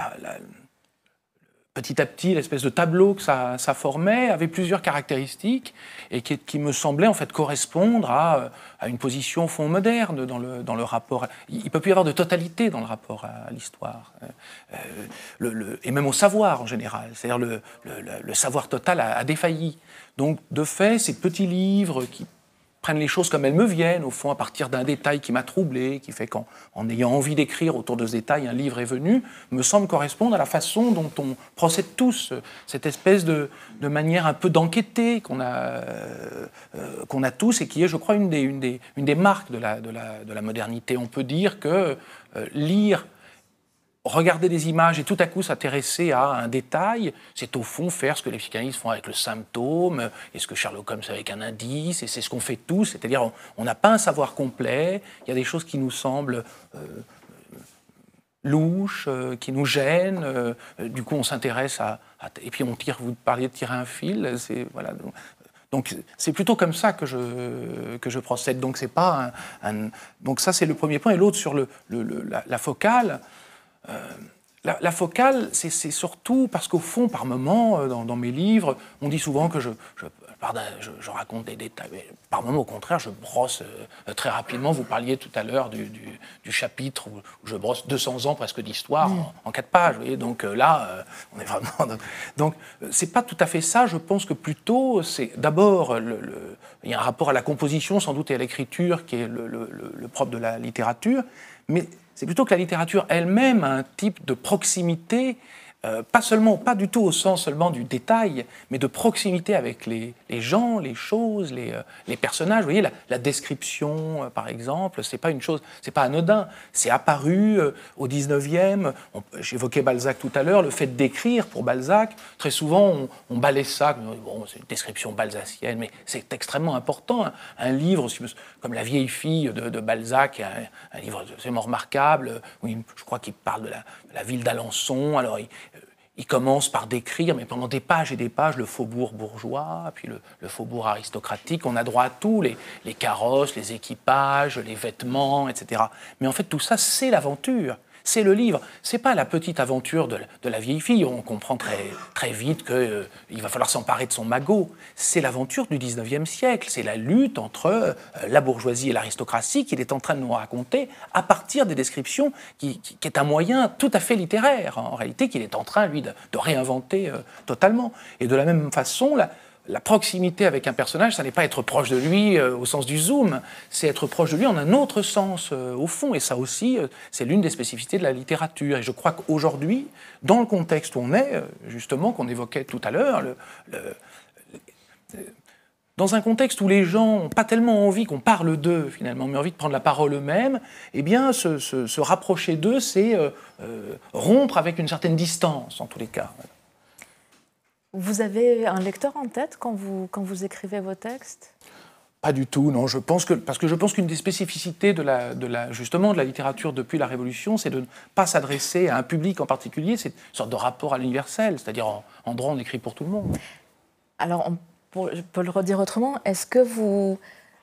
petit à petit, l'espèce de tableau que ça formait avait plusieurs caractéristiques et qui me semblaient en fait correspondre à une position au fond moderne dans le rapport. Il ne peut plus y avoir de totalité dans le rapport à l'histoire, et même au savoir en général. C'est-à-dire le savoir total a défailli. Donc, de fait, ces petits livres qui prennent les choses comme elles me viennent, au fond, à partir d'un détail qui m'a troublé, qui fait qu'en ayant envie d'écrire autour de ce détail, un livre est venu, me semble correspondre à la façon dont on procède tous, cette espèce de manière un peu d'enquêter qu'on a tous et qui est, je crois, une des marques de la modernité. On peut dire que lire, regarder des images et tout à coup s'intéresser à un détail, c'est au fond faire ce que les psychanalystes font avec le symptôme, et ce que Sherlock Holmes fait avec un indice, et c'est ce qu'on fait tous, c'est-à-dire on n'a pas un savoir complet, il y a des choses qui nous semblent louches, qui nous gênent, du coup on s'intéresse et puis on tire, vous parliez de tirer un fil, voilà. Donc c'est plutôt comme ça que je procède, donc c'est pas donc ça c'est le premier point, et l'autre sur la focale. La focale, c'est surtout parce qu'au fond, par moments, dans mes livres, on dit souvent que je raconte des détails. Mais par moments, au contraire, je brosse très rapidement. Vous parliez tout à l'heure du chapitre où je brosse 200 ans presque d'histoire en 4 pages. Vous voyez, donc là, on est vraiment... Donc, c'est pas tout à fait ça. Je pense que plutôt, c'est d'abord, il y a un rapport à la composition, sans doute, et à l'écriture, qui est le propre de la littérature. Mais c'est plutôt que la littérature elle-même a un type de proximité, pas du tout au sens seulement du détail, mais de proximité avec les gens, les choses, les personnages. Vous voyez, la description, par exemple, c'est pas une chose, c'est pas anodin. C'est apparu au 19e. J'évoquais Balzac tout à l'heure. Le fait d'écrire pour Balzac, très souvent, on balaie ça. Bon, c'est une description balzacienne, mais c'est extrêmement important. Un livre comme La vieille fille de Balzac, un livre absolument remarquable. Où je crois qu'il parle de la ville d'Alençon. Alors, il commence par décrire, mais pendant des pages et des pages, le faubourg bourgeois, puis le faubourg aristocratique. On a droit à tout, les carrosses, les équipages, les vêtements, etc. Mais en fait, tout ça, c'est l'aventure. C'est le livre. C'est pas la petite aventure de la vieille fille. On comprend très vite qu'il va falloir s'emparer de son magot. C'est l'aventure du 19e siècle. C'est la lutte entre la bourgeoisie et l'aristocratie qu'il est en train de nous raconter à partir des descriptions qui est un moyen tout à fait littéraire, en réalité, qu'il est en train, lui, de réinventer totalement. Et de la même façon, la proximité avec un personnage, ça n'est pas être proche de lui au sens du zoom, c'est être proche de lui en un autre sens au fond. Et ça aussi, c'est l'une des spécificités de la littérature. Et je crois qu'aujourd'hui, dans le contexte où on est, justement, qu'on évoquait tout à l'heure, dans un contexte où les gens n'ont pas tellement envie qu'on parle d'eux, finalement, mais envie de prendre la parole eux-mêmes, eh bien, se rapprocher d'eux, c'est rompre avec une certaine distance, en tous les cas. Vous avez un lecteur en tête quand vous écrivez vos textes ? Pas du tout, non. Parce que je pense qu'une des spécificités justement de la littérature depuis la Révolution, c'est de ne pas s'adresser à un public en particulier. C'est une sorte de rapport à l'universel, c'est-à-dire en droit, on écrit pour tout le monde. Alors, je peux le redire autrement. Est-ce que vous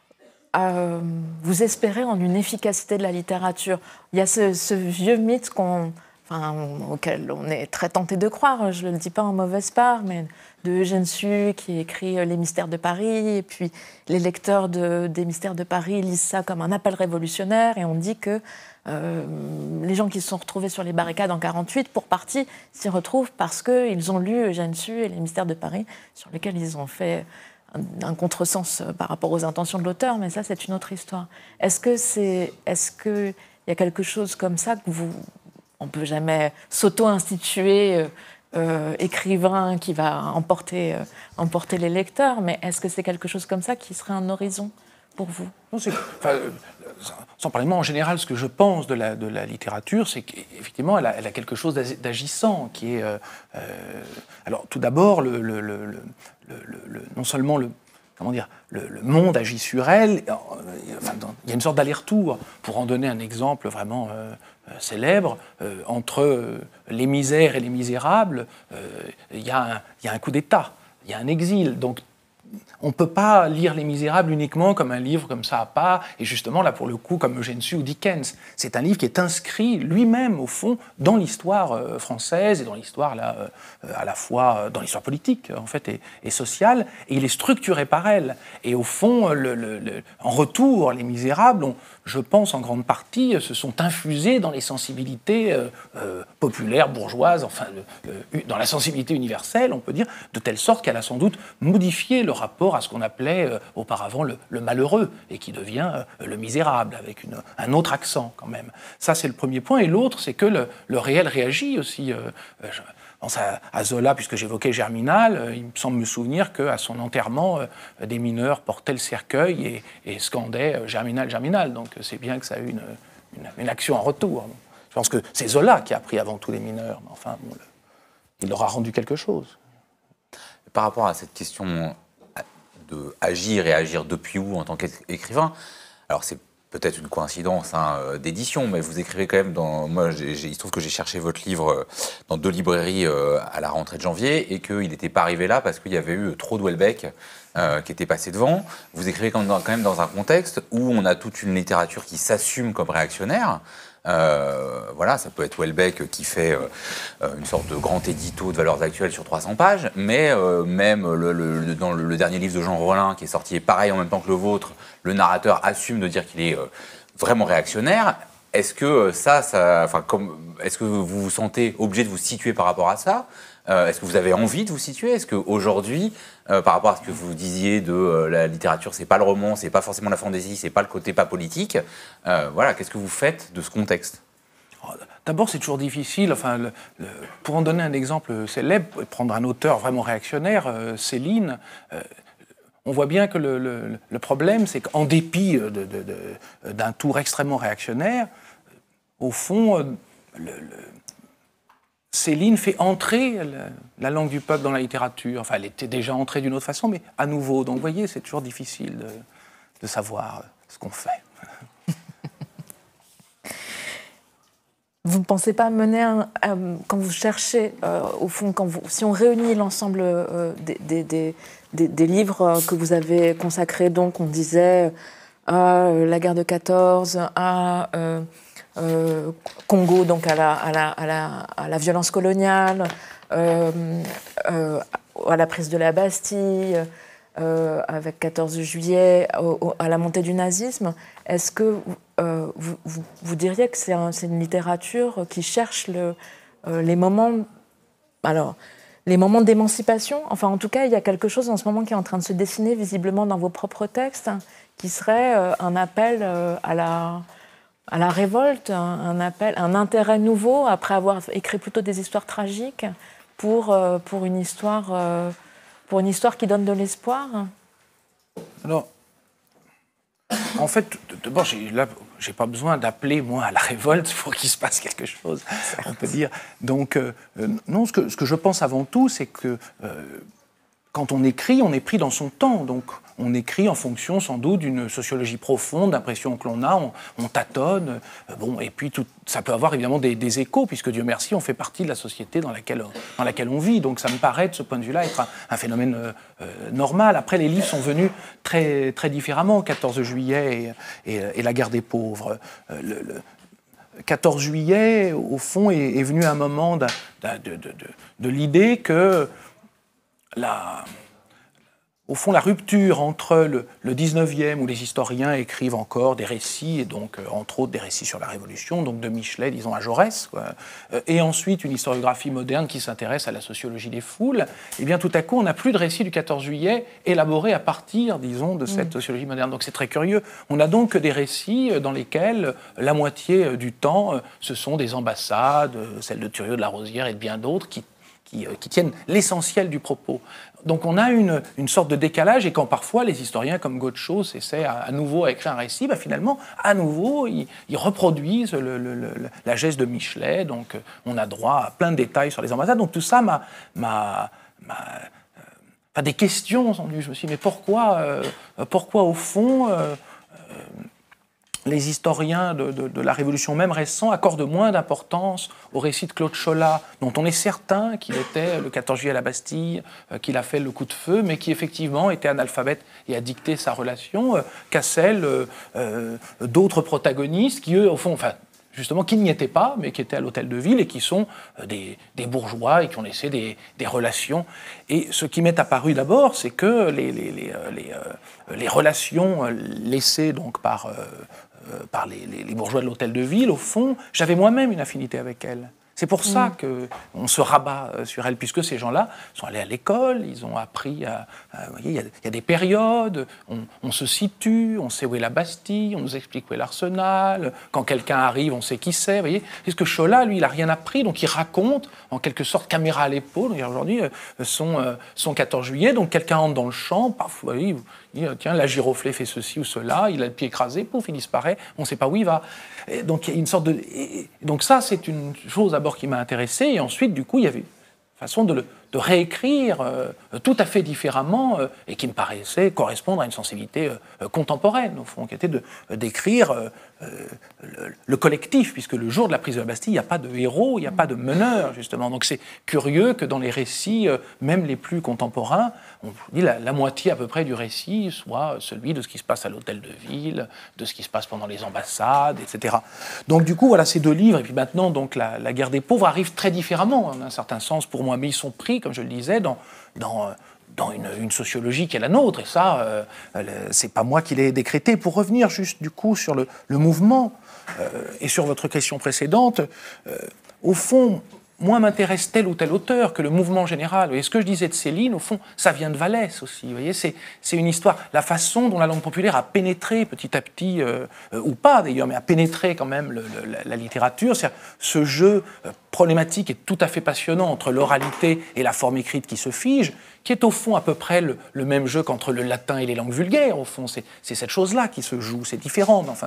espérez en une efficacité de la littérature ? Il y a ce vieux mythe auquel on est très tenté de croire, je ne le dis pas en mauvaise part, mais de Eugène Sue qui écrit Les Mystères de Paris, et puis les lecteurs des Mystères de Paris lisent ça comme un appel révolutionnaire, et on dit que les gens qui se sont retrouvés sur les barricades en 1948, pour partie, s'y retrouvent parce qu'ils ont lu Eugène Sue et Les Mystères de Paris, sur lesquels ils ont fait un contresens par rapport aux intentions de l'auteur, mais ça, c'est une autre histoire. Est-ce qu'il y a quelque chose comme ça que on ne peut jamais s'auto-instituer écrivain qui va emporter les lecteurs, mais est-ce que c'est quelque chose comme ça qui serait un horizon pour vous ? Non, sans parler de moi, en général, ce que je pense de la littérature, c'est qu'effectivement, elle a quelque chose d'agissant, qui est... alors, tout d'abord, non seulement comment dire, le monde agit sur elle. Enfin, il y a une sorte d'aller-retour. Pour en donner un exemple vraiment célèbre, entre les misères et les misérables, il y a un coup d'État, il y a un exil. Donc, on ne peut pas lire Les Misérables uniquement comme un livre comme ça à part, et justement, là, pour le coup, comme Eugène Sue ou Dickens. C'est un livre qui est inscrit lui-même, au fond, dans l'histoire française et dans l'histoire, à la fois dans l'histoire politique, en fait, et sociale, et il est structuré par elle. Et au fond, en retour, Les Misérables, je pense, en grande partie, se sont infusés dans les sensibilités populaires, bourgeoises, enfin, dans la sensibilité universelle, on peut dire, de telle sorte qu'elle a sans doute modifié le rapport à ce qu'on appelait auparavant le malheureux, et qui devient le misérable, avec un autre accent quand même. Ça, c'est le premier point. Et l'autre, c'est que le réel réagit aussi. Je pense à Zola, puisque j'évoquais Germinal, il me semble me souvenir qu'à son enterrement, des mineurs portaient le cercueil et scandaient Germinal, Germinal. Donc c'est bien que ça a eu une action en retour. Je pense que c'est Zola qui a pris avant tout les mineurs, mais enfin, bon, il leur a rendu quelque chose. Par rapport à cette question de agir et agir depuis où en tant qu'écrivain, alors c'est peut-être une coïncidence d'édition, mais vous écrivez quand même dans... Moi, il se trouve que j'ai cherché votre livre dans 2 librairies à la rentrée de janvier et qu'il n'était pas arrivé là parce qu'il y avait eu trop de Houellebecq qui était passé devant. Vous écrivez quand même dans un contexte où on a toute une littérature qui s'assume comme réactionnaire. Voilà, ça peut être Houellebecq qui fait une sorte de grand édito de valeurs actuelles sur 300 pages, mais même dans le dernier livre de Jean Rollin, qui est sorti pareil en même temps que le vôtre, le narrateur assume de dire qu'il est vraiment réactionnaire. Est-ce que est-ce que vous vous sentez obligé de vous situer par rapport à ça ? Est-ce que vous avez envie de vous situer ? Est-ce qu'aujourd'hui, par rapport à ce que vous disiez de la littérature, c'est pas le roman, c'est pas forcément la fantaisie, c'est pas le côté pas politique, voilà, qu'est-ce que vous faites de ce contexte ? D'abord, c'est toujours difficile. Enfin, pour en donner un exemple célèbre, prendre un auteur vraiment réactionnaire, Céline. On voit bien que le problème, c'est qu'en dépit d'un tour extrêmement réactionnaire, au fond, Céline fait entrer la langue du peuple dans la littérature. Enfin, elle était déjà entrée d'une autre façon, mais à nouveau. Donc, vous voyez, c'est toujours difficile de savoir ce qu'on fait. Vous ne pensez pas mener, quand vous cherchez, au fond, si on réunit l'ensemble des livres que vous avez consacrés, donc on disait à la guerre de 14, à Congo, donc à la violence coloniale, à la prise de la Bastille, avec 14 juillet, à la montée du nazisme, est-ce que vous diriez que c'est une littérature qui cherche les moments d'émancipation? Enfin, en tout cas, il y a quelque chose en ce moment qui est en train de se dessiner visiblement dans vos propres textes, qui serait un appel à la révolte, un intérêt nouveau, après avoir écrit plutôt des histoires tragiques, pour une histoire qui donne de l'espoir. Alors, en fait, d'abord, j'ai pas besoin d'appeler, moi, à la révolte pour qu'il se passe quelque chose, on peut dire. Donc, non, ce que je pense avant tout, c'est que quand on écrit, on est pris dans son temps. Donc, on écrit en fonction, sans doute, d'une sociologie profonde, d'impressions que l'on a, on tâtonne. Et puis, ça peut avoir évidemment des échos, puisque Dieu merci, on fait partie de la société dans laquelle on vit. Donc, ça me paraît, de ce point de vue-là, être un phénomène normal. Après, les livres sont venus très, très différemment. 14 juillet et la guerre des pauvres. 14 juillet, au fond, est venu un moment de l'idée que au fond, la rupture entre le 19e, où les historiens écrivent encore des récits, et donc, entre autres, des récits sur la Révolution, donc de Michelet, disons, à Jaurès, quoi, et ensuite une historiographie moderne qui s'intéresse à la sociologie des foules, et bien tout à coup, on n'a plus de récits du 14 juillet élaborés à partir, disons, de cette sociologie moderne. Donc c'est très curieux. On n'a donc que des récits dans lesquels la moitié du temps, ce sont des ambassades, celle de Thuriot de la Rosière et de bien d'autres, qui tiennent l'essentiel du propos. Donc on a une sorte de décalage, et quand parfois les historiens comme Gauchos essaient à nouveau à écrire un récit, finalement, à nouveau, ils reproduisent la geste de Michelet, donc on a droit à plein de détails sur les ambassades. Donc tout ça m'a des questions sont venues. Je me suis dit, mais pourquoi au fond, les historiens de la Révolution, même récents, accordent moins d'importance au récit de Claude Cholat, dont on est certain qu'il était le 14 juillet à la Bastille, qu'il a fait le coup de feu, mais qui effectivement était analphabète et a dicté sa relation, qu'à celle d'autres protagonistes qui, eux, au fond, justement, qui n'y étaient pas, mais qui étaient à l'hôtel de ville et qui sont des bourgeois et qui ont laissé des relations. Et ce qui m'est apparu d'abord, c'est que les relations laissées donc par les bourgeois de l'hôtel de ville, au fond, j'avais moi-même une affinité avec elles. C'est pour ça qu'on se rabat sur elles, puisque ces gens-là sont allés à l'école, ils ont appris vous voyez, il y a des périodes, on se situe, on sait où est la Bastille, on nous explique où est l'Arsenal, quand quelqu'un arrive, on sait qui c'est, vous voyez. Parce que Cholat, lui, il n'a rien appris, donc il raconte, en quelque sorte, caméra à l'épaule, aujourd'hui, son 14 juillet, donc quelqu'un entre dans le champ, parfois, il dit, tiens, la giroflée fait ceci ou cela, il a le pied écrasé, pouf, il disparaît, on ne sait pas où il va. Et donc, il y a une sorte de... donc ça, c'est une chose d'abord qui m'a intéressé, et ensuite, du coup, il y avait une façon de réécrire tout à fait différemment, et qui me paraissait correspondre à une sensibilité contemporaine, au fond, qui était d'écrire le collectif, puisque le jour de la prise de la Bastille, il n'y a pas de héros, il n'y a pas de meneur, justement. Donc c'est curieux que dans les récits, même les plus contemporains, on dit la moitié à peu près du récit soit celui de ce qui se passe à l'hôtel de ville, de ce qui se passe pendant les ambassades, etc. Donc du coup, voilà ces deux livres, et puis maintenant, donc, la guerre des pauvres arrive très différemment, en un certain sens, pour moi, mais ils sont pris, comme je le disais, dans une sociologie qui est la nôtre, et ça, c'est pas moi qui l'ai décrété. Pour revenir juste du coup sur le mouvement, et sur votre question précédente, au fond, moins m'intéresse tel ou tel auteur que le mouvement général. Et ce que je disais de Céline, au fond, ça vient de Vallès aussi. Vous voyez, c'est une histoire, la façon dont la langue populaire a pénétré petit à petit, ou pas d'ailleurs, mais a pénétré quand même la littérature. C'est ce jeu problématique et tout à fait passionnant entre l'oralité et la forme écrite qui se fige, qui est au fond à peu près le même jeu qu'entre le latin et les langues vulgaires. Au fond, c'est cette chose-là qui se joue, c'est différent. Enfin,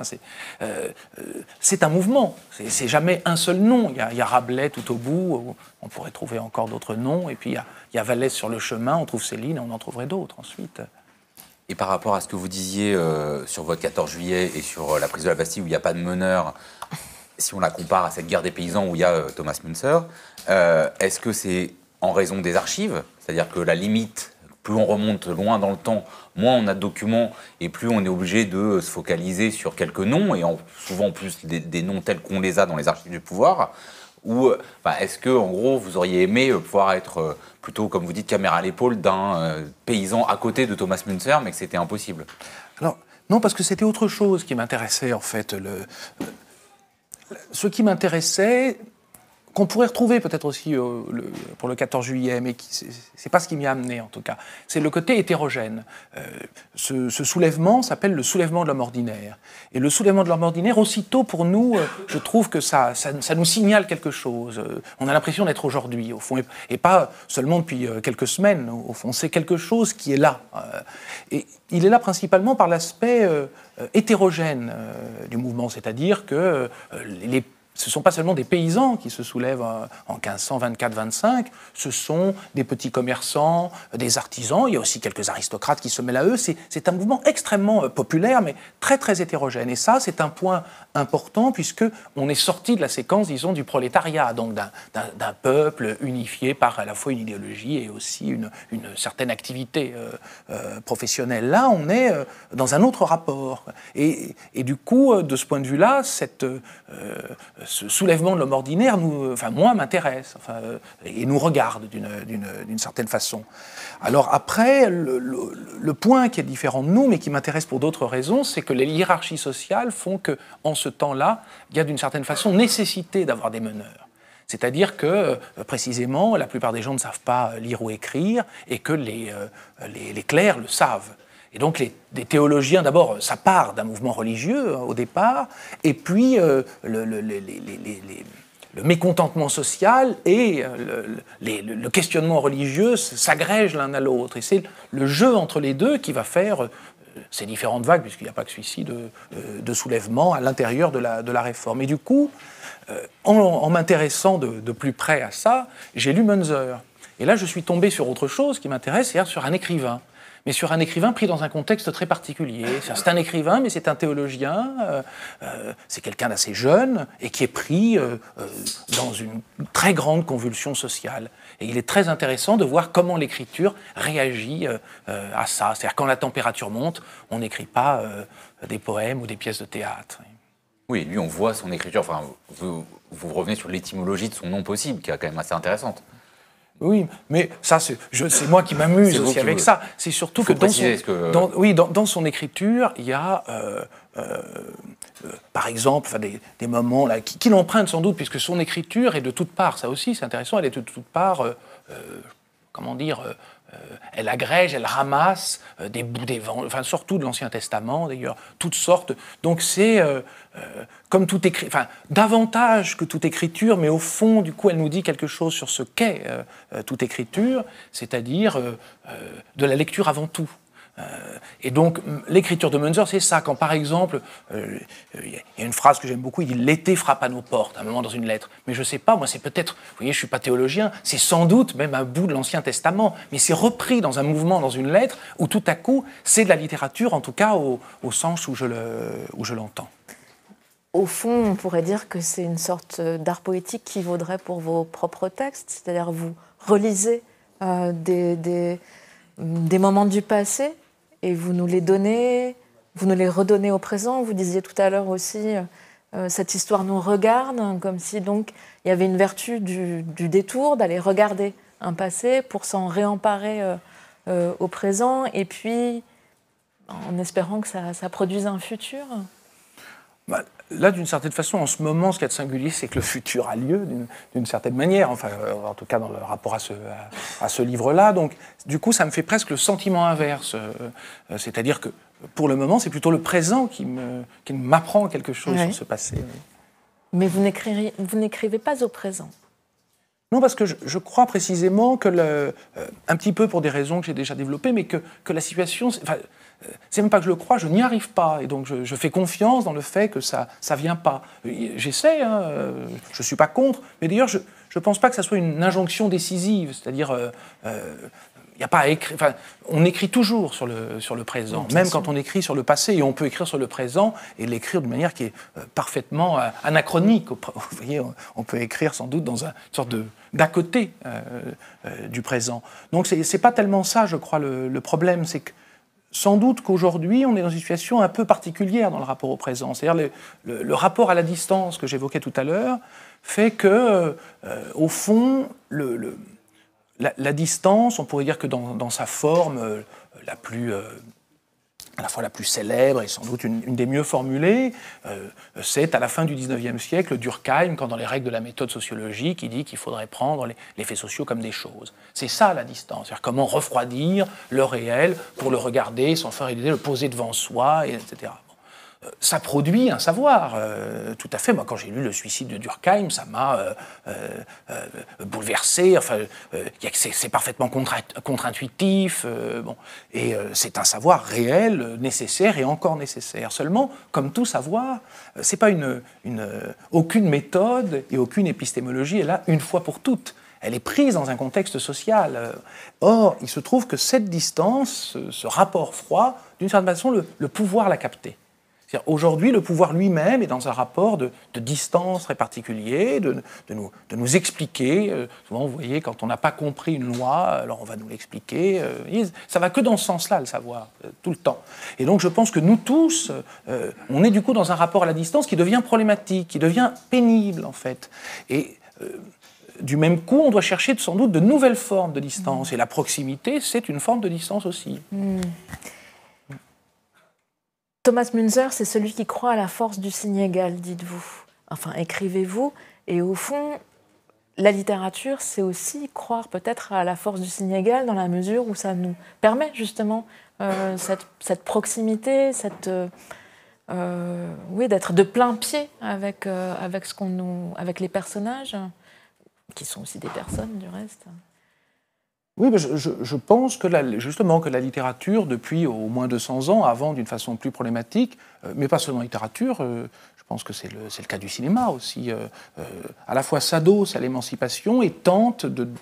c'est un mouvement, c'est jamais un seul nom. Il y a Rabelais tout au bout, on pourrait trouver encore d'autres noms, et puis il y a Vallès sur le chemin, on trouve Céline, et on en trouverait d'autres ensuite. Et par rapport à ce que vous disiez sur votre 14 juillet et sur la prise de la Bastille, où il n'y a pas de meneur, si on la compare à cette guerre des paysans où il y a Thomas Müntzer, est-ce que c'est en raison des archives, c'est-à-dire que la limite, plus on remonte loin dans le temps, moins on a de documents et plus on est obligé de se focaliser sur quelques noms, et souvent en plus des noms tels qu'on les a dans les archives du pouvoir, ou est-ce que, en gros, vous auriez aimé pouvoir être plutôt, comme vous dites, caméra à l'épaule d'un paysan à côté de Thomas Müntzer, mais que c'était impossible? Alors, non, parce que c'était autre chose qui m'intéressait, en fait. Ce qui m'intéressait, qu'on pourrait retrouver peut-être aussi pour le 14 juillet, mais c'est pas ce qui m'y a amené en tout cas. C'est le côté hétérogène. Ce soulèvement s'appelle le soulèvement de l'homme ordinaire. Et le soulèvement de l'homme ordinaire, aussitôt pour nous, je trouve que ça nous signale quelque chose. On a l'impression d'être aujourd'hui, au fond, et pas seulement depuis quelques semaines. Au fond, c'est quelque chose qui est là. Et il est là principalement par l'aspect hétérogène du mouvement, c'est-à-dire que ce ne sont pas seulement des paysans qui se soulèvent en 1524-25, ce sont des petits commerçants, des artisans, il y a aussi quelques aristocrates qui se mêlent à eux. C'est un mouvement extrêmement populaire, mais très très hétérogène. Et ça, c'est un point important, puisqu'on est sorti de la séquence, disons, du prolétariat, donc d'un peuple unifié par à la fois une idéologie et aussi une certaine activité professionnelle. Là, on est dans un autre rapport. Et du coup, de ce point de vue-là, ce soulèvement de l'homme ordinaire, moi, m'intéresse et nous regarde d'une certaine façon. Alors après, le point qui est différent de nous, mais qui m'intéresse pour d'autres raisons, c'est que les hiérarchies sociales font qu'en ce temps-là, il y a d'une certaine façon nécessité d'avoir des meneurs. C'est-à-dire que, précisément, la plupart des gens ne savent pas lire ou écrire, et que les clercs le savent. Et donc des théologiens, d'abord, ça part d'un mouvement religieux au départ, et puis le mécontentement social et le questionnement religieux s'agrègent l'un à l'autre. Et c'est le jeu entre les deux qui va faire ces différentes vagues, puisqu'il n'y a pas que celui-ci de soulèvement à l'intérieur de la réforme. Et du coup, en m'intéressant de plus près à ça, j'ai lu Müntzer. Et là, je suis tombé sur autre chose qui m'intéresse, c'est-à-dire sur un écrivain. Mais sur un écrivain pris dans un contexte très particulier. C'est un écrivain, mais c'est un théologien, c'est quelqu'un d'assez jeune, et qui est pris dans une très grande convulsion sociale. Et il est très intéressant de voir comment l'écriture réagit à ça. C'est-à-dire quand la température monte, on n'écrit pas des poèmes ou des pièces de théâtre. Oui, lui, on voit son écriture. Enfin, vous revenez sur l'étymologie de son nom possible, qui est quand même assez intéressante. Oui, mais ça, c'est moi qui m'amuse aussi avec ça. C'est surtout que dans son écriture, il y a, par exemple, des moments là, qui l'empruntent sans doute, puisque son écriture est de toutes parts. Ça aussi, c'est intéressant, elle est de toutes parts, comment dire, elle agrège, elle ramasse des bouts enfin surtout de l'Ancien Testament d'ailleurs, toutes sortes. Donc c'est comme tout écrit, enfin davantage que toute écriture, mais au fond du coup elle nous dit quelque chose sur ce qu'est toute écriture, c'est-à-dire de la lecture avant tout. Et donc, l'écriture de Münzer, c'est ça. Quand, par exemple, il y a une phrase que j'aime beaucoup, il dit « L'été frappe à nos portes », à un moment dans une lettre. Mais je ne sais pas, moi, c'est peut-être, vous voyez, je ne suis pas théologien, c'est sans doute même un bout de l'Ancien Testament, mais c'est repris dans un mouvement, dans une lettre, où tout à coup, c'est de la littérature, en tout cas au sens où je l'entends. Au fond, on pourrait dire que c'est une sorte d'art poétique qui vaudrait pour vos propres textes, c'est-à-dire vous relisez des moments du passé, et vous nous les donnez, vous nous les redonnez au présent. Vous disiez tout à l'heure aussi, cette histoire nous regarde, comme si donc il y avait une vertu du détour, d'aller regarder un passé pour s'en réemparer au présent, et puis en espérant que ça produise un futur. Là, d'une certaine façon, en ce moment, ce qu'il y a de singulier, c'est que le futur a lieu d'une certaine manière, enfin, en tout cas dans le rapport à ce livre-là. Donc, du coup, ça me fait presque le sentiment inverse. C'est-à-dire que, pour le moment, c'est plutôt le présent qui m'apprend quelque chose sur ce passé. Oui. Mais vous n'écrivez pas au présent. Non, parce que je crois précisément que, un petit peu pour des raisons que j'ai déjà développées, mais que la situation... C'est même pas que je le crois, je n'y arrive pas. Et donc je fais confiance dans le fait que ça vient pas. J'essaie, je suis pas contre, mais d'ailleurs je pense pas que ça soit une injonction décisive. C'est-à-dire, il y a pas à écrire. Enfin, on écrit toujours sur le présent, même quand on écrit sur le passé, et on peut écrire sur le présent et l'écrire d'une manière qui est parfaitement anachronique. Vous voyez, on peut écrire sans doute dans une sorte d'à côté du présent. Donc c'est pas tellement ça, je crois, le problème, c'est que sans doute qu'aujourd'hui, on est dans une situation un peu particulière dans le rapport au présent. C'est-à-dire le rapport à la distance que j'évoquais tout à l'heure fait que, au fond, la distance, on pourrait dire que dans sa forme la plus... à la fois la plus célèbre et sans doute une des mieux formulées, c'est à la fin du XIXe siècle Durkheim, quand dans les règles de la méthode sociologique, il dit qu'il faudrait prendre les faits sociaux comme des choses. C'est ça la distance, c'est-à-dire comment refroidir le réel pour le regarder sans faire idée, le poser devant soi, etc. Ça produit un savoir, tout à fait. Moi, quand j'ai lu Le suicide de Durkheim, ça m'a bouleversé. Enfin, c'est parfaitement contre-intuitif. Et c'est un savoir réel, nécessaire et encore nécessaire. Seulement, comme tout savoir, c'est pas aucune méthode et aucune épistémologie est là une fois pour toutes. Elle est prise dans un contexte social. Or, il se trouve que cette distance, ce rapport froid, d'une certaine façon, le pouvoir l'a capté. Aujourd'hui, le pouvoir lui-même est dans un rapport de distance très particulier, de nous expliquer. Souvent, vous voyez, quand on n'a pas compris une loi, alors on va nous l'expliquer. Ça va que dans ce sens-là, le savoir, tout le temps. Et donc, je pense que nous tous, on est du coup dans un rapport à la distance qui devient problématique, qui devient pénible, en fait. Et du même coup, on doit chercher sans doute de nouvelles formes de distance. Et la proximité, c'est une forme de distance aussi. Thomas Münzer, c'est celui qui croit à la force du signe égal, dites-vous. Enfin, écrivez-vous. Et au fond, la littérature, c'est aussi croire peut-être à la force du signe égal dans la mesure où ça nous permet justement cette proximité, d'être de plein pied avec les personnages, qui sont aussi des personnes du reste. Oui, mais je pense que justement que la littérature, depuis au moins 200 ans, avant d'une façon plus problématique, mais pas seulement la littérature, je pense que c'est le cas du cinéma aussi, à la fois s'adosse à l'émancipation et tente de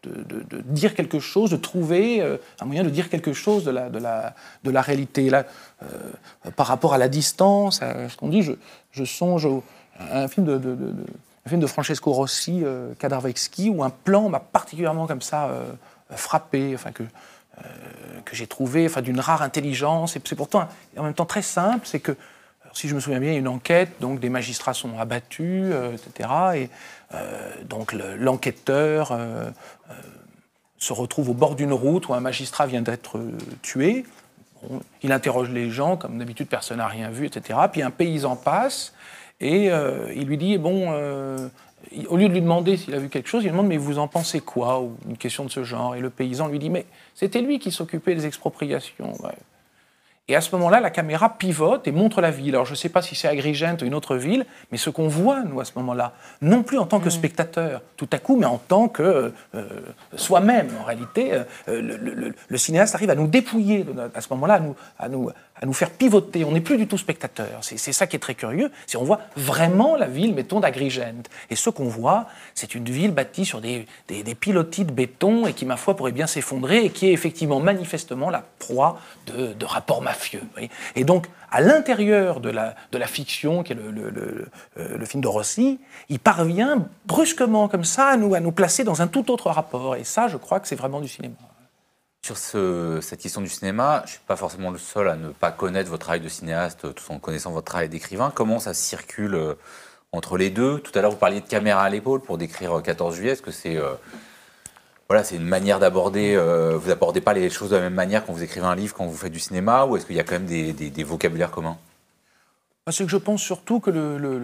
dire quelque chose, de trouver un moyen de dire quelque chose de la réalité. Là, par rapport à la distance, à ce qu'on dit, je songe à un film de Francesco Rossi, Kadarvevski, où un plan m'a particulièrement comme ça frappé, enfin, que j'ai trouvé d'une rare intelligence. Et c'est pourtant en même temps très simple, c'est que, si je me souviens bien, il y a une enquête, donc des magistrats sont abattus, etc. Et donc l'enquêteur se retrouve au bord d'une route où un magistrat vient d'être tué. Bon, il interroge les gens, comme d'habitude personne n'a rien vu, etc. Puis un paysan passe et il lui dit, bon, au lieu de lui demander s'il a vu quelque chose, il lui demande, mais vous en pensez quoi, ou une question de ce genre. Et le paysan lui dit, mais c'était lui qui s'occupait des expropriations. Ouais. Et à ce moment-là, la caméra pivote et montre la ville. Alors, je ne sais pas si c'est Agrigent ou une autre ville, mais ce qu'on voit, nous, à ce moment-là, non plus en tant que spectateur, tout à coup, mais en tant que soi-même, en réalité, le cinéaste arrive à nous dépouiller, à ce moment-là, à nous faire pivoter. On n'est plus du tout spectateur. C'est ça qui est très curieux. C'est on voit vraiment la ville, mettons, d'Agrigent. Et ce qu'on voit, c'est une ville bâtie sur des pilotis de béton et qui, ma foi, pourrait bien s'effondrer et qui est effectivement, manifestement, la proie de rapports mafieux. Et donc, à l'intérieur de la fiction, qui est le film de Rossi, il parvient brusquement, comme ça, à nous placer dans un tout autre rapport. Et ça, je crois que c'est vraiment du cinéma. Sur cette question du cinéma, je ne suis pas forcément le seul à ne pas connaître votre travail de cinéaste, tout en connaissant votre travail d'écrivain. Comment ça circule entre les deux? Tout à l'heure, vous parliez de caméra à l'épaule pour décrire 14 juillet. Est-ce que c'est c'est une manière d'aborder... vous n'abordez pas les choses de la même manière quand vous écrivez un livre, quand vous faites du cinéma, ou est-ce qu'il y a quand même des vocabulaires communs? C'est que je pense surtout que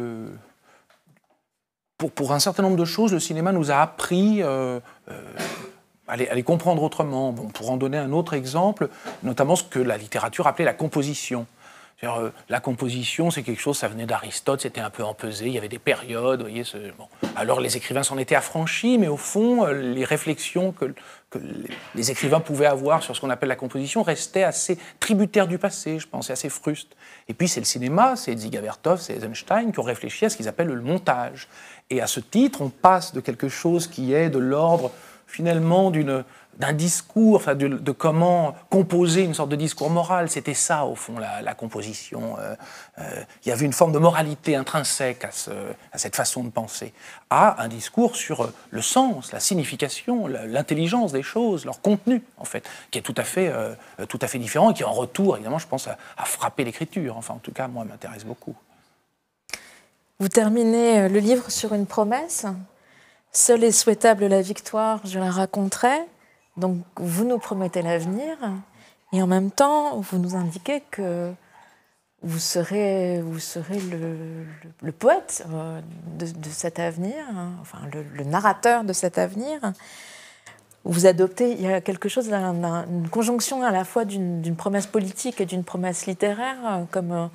pour un certain nombre de choses, le cinéma nous a appris... à les comprendre autrement. Bon, pour en donner un autre exemple, notamment ce que la littérature appelait la composition. La composition, c'est quelque chose, ça venait d'Aristote, c'était un peu empesé, il y avait des périodes, vous voyez. Bon. Alors les écrivains s'en étaient affranchis, mais au fond, les réflexions que les écrivains pouvaient avoir sur ce qu'on appelle la composition restaient assez tributaires du passé, je pense, et assez frustes. Et puis c'est le cinéma, c'est Dziga Vertov, c'est Eisenstein qui ont réfléchi à ce qu'ils appellent le montage. Et à ce titre, on passe de quelque chose qui est de l'ordre finalement d'un discours, enfin de comment composer une sorte de discours moral. C'était ça, au fond, la composition. Il y avait une forme de moralité intrinsèque à cette façon de penser, à un discours sur le sens, la signification, l'intelligence des choses, leur contenu, en fait, qui est tout à fait différent et qui, en retour, évidemment, je pense, a frappé l'écriture. Enfin, en tout cas, moi, m'intéresse beaucoup. Vous terminez le livre sur une promesse. Seule est souhaitable la victoire, je la raconterai. Donc, vous nous promettez l'avenir, et en même temps, vous nous indiquez que vous serez le poète de cet avenir, enfin le narrateur de cet avenir. Vous adoptez, il y a quelque chose, une conjonction à la fois d'une promesse politique et d'une promesse littéraire, comme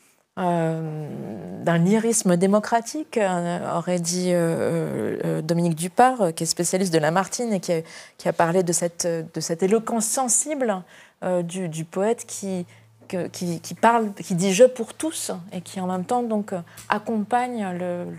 d'un lyrisme démocratique, aurait dit Dominique Dupart, qui est spécialiste de Lamartine et qui a parlé de cette éloquence sensible du poète qui parle, qui dit « je pour tous » et qui en même temps donc accompagne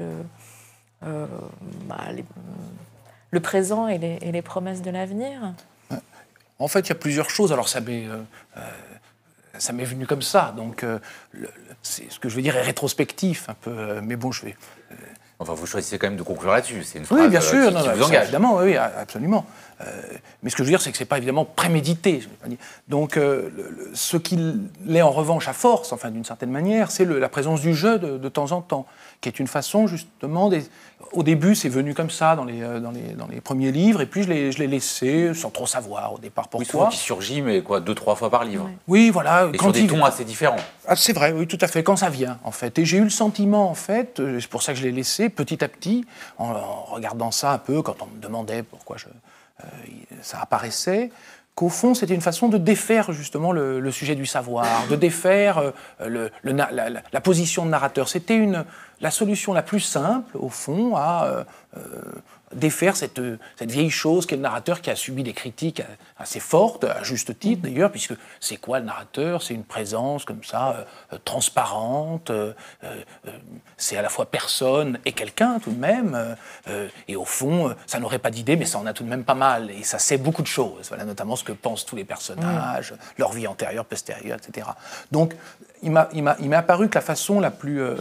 le présent et les promesses de l'avenir. En fait, il y a plusieurs choses. Alors ça m'est venu comme ça, donc ce que je veux dire est rétrospectif un peu, mais bon, je vais... Enfin, vous choisissez quand même de conclure là-dessus, c'est une phrase oui, bien sûr, qui vous engage. Évidemment, oui, absolument. Mais ce que je veux dire, c'est que ce n'est pas évidemment prémédité. Donc, ce qui l'est en revanche à force, enfin d'une certaine manière, c'est la présence du jeu de temps en temps, qui est une façon justement... Au début, c'est venu comme ça dans les premiers livres, et puis je l'ai laissé sans trop savoir au départ pourquoi. Oui, souvent qui surgit, mais quoi, 2-3 fois par livre. Oui, voilà. Et sur des tons assez différents. Ah, c'est vrai, oui, tout à fait, quand ça vient, en fait. Et j'ai eu le sentiment, en fait, c'est pour ça que je l'ai laissé, petit à petit, en regardant ça un peu, quand on me demandait pourquoi ça apparaissait, qu'au fond, c'était une façon de défaire justement le sujet du savoir, de défaire la position de narrateur. C'était la solution la plus simple, au fond, à défaire cette vieille chose qu'est le narrateur, qui a subi des critiques assez fortes, à juste titre d'ailleurs, puisque c'est quoi le narrateur? C'est une présence comme ça, transparente, c'est à la fois personne et quelqu'un tout de même, et au fond, ça n'aurait pas d'idée, mais ça en a tout de même pas mal, et ça sait beaucoup de choses, voilà, notamment ce que pensent tous les personnages, leur vie antérieure, postérieure, etc. Donc, il m'est apparu que la façon à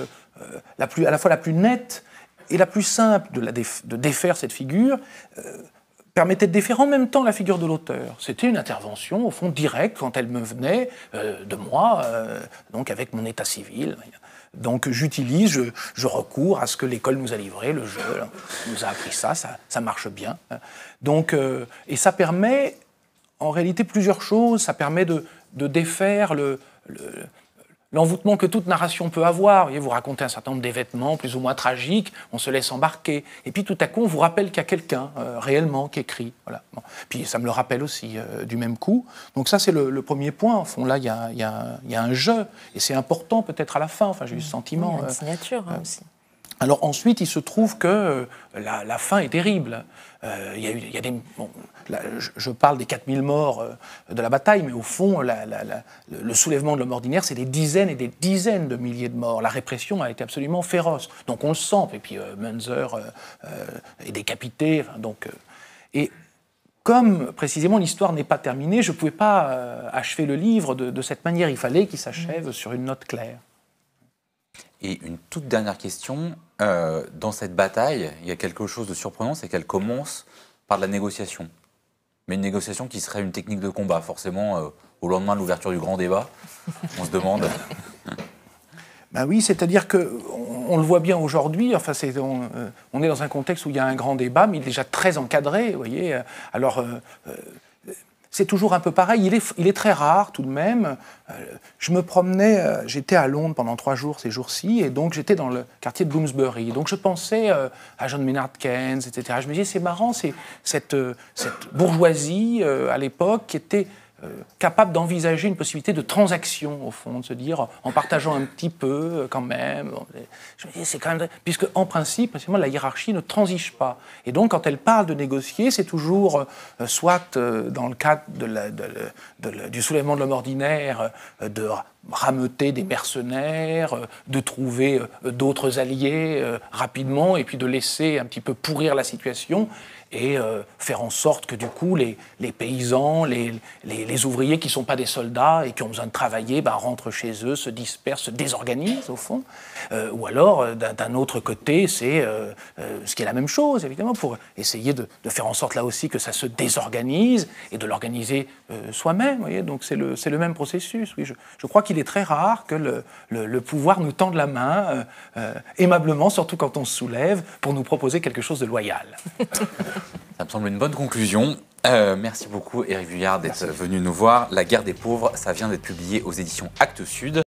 la fois la plus nette et la plus simple de défaire cette figure permettait de défaire en même temps la figure de l'auteur. C'était une intervention, au fond, directe, quand elle me venait de moi, donc avec mon état civil. Donc j'utilise, je recours à ce que l'école nous a livré, le jeu nous a appris ça marche bien. Donc, et ça permet, en réalité, plusieurs choses. Ça permet de défaire l'envoûtement que toute narration peut avoir. Vous voyez, vous racontez un certain nombre d'événements plus ou moins tragiques, on se laisse embarquer. Et puis tout à coup, on vous rappelle qu'il y a quelqu'un réellement qui écrit. Voilà. Bon. Puis ça me le rappelle aussi du même coup. Donc ça, c'est le premier point. En fond, là, il y a un jeu. Et c'est important peut-être à la fin. Enfin, j'ai eu ce sentiment. Il y a une signature aussi. Alors ensuite, il se trouve que la fin est terrible. Il y a des... Bon, là, je parle des 4000 morts de la bataille, mais au fond, le soulèvement de l'homme ordinaire, c'est des dizaines et des dizaines de milliers de morts. La répression a été absolument féroce. Donc on le sent. Et puis Münzer est décapité. Enfin, donc, et comme précisément l'histoire n'est pas terminée, je ne pouvais pas achever le livre de cette manière. Il fallait qu'il s'achève sur une note claire. Et une toute dernière question. Dans cette bataille, il y a quelque chose de surprenant, c'est qu'elle commence par de la négociation. Mais une négociation qui serait une technique de combat. Forcément, au lendemain de l'ouverture du grand débat, on se demande... Ben oui, c'est-à-dire qu'on le voit bien aujourd'hui, enfin, on est dans un contexte où il y a un grand débat, mais il est déjà très encadré, vous voyez. Alors... c'est toujours un peu pareil, il est très rare tout de même. Je me promenais, j'étais à Londres pendant 3 jours ces jours-ci, et donc j'étais dans le quartier de Bloomsbury. Donc je pensais à John Maynard Keynes, etc. Je me disais, c'est marrant, c'est cette bourgeoisie à l'époque qui était capable d'envisager une possibilité de transaction, au fond, de se dire, en partageant un petit peu quand même. Je me disais, c'est quand même... Puisque, en principe, précisément, la hiérarchie ne transige pas. Et donc, quand elle parle de négocier, c'est toujours, soit dans le cadre du soulèvement de l'homme ordinaire, de rameuter des mercenaires, de trouver d'autres alliés rapidement, et puis de laisser un petit peu pourrir la situation, et faire en sorte que du coup les paysans, les ouvriers qui ne sont pas des soldats et qui ont besoin de travailler, rentrent chez eux, se dispersent, se désorganisent au fond. Ou alors, d'un autre côté, c'est ce qui est la même chose, évidemment, pour essayer de faire en sorte là aussi que ça se désorganise et de l'organiser soi-même. Vous voyez, donc c'est le même processus. Oui, je crois qu'il est très rare que le pouvoir nous tende la main aimablement, surtout quand on se soulève, pour nous proposer quelque chose de loyal. Ça me semble une bonne conclusion. Merci beaucoup, Éric Vuillard, d'être venu nous voir. La guerre des pauvres, ça vient d'être publié aux éditions Actes Sud.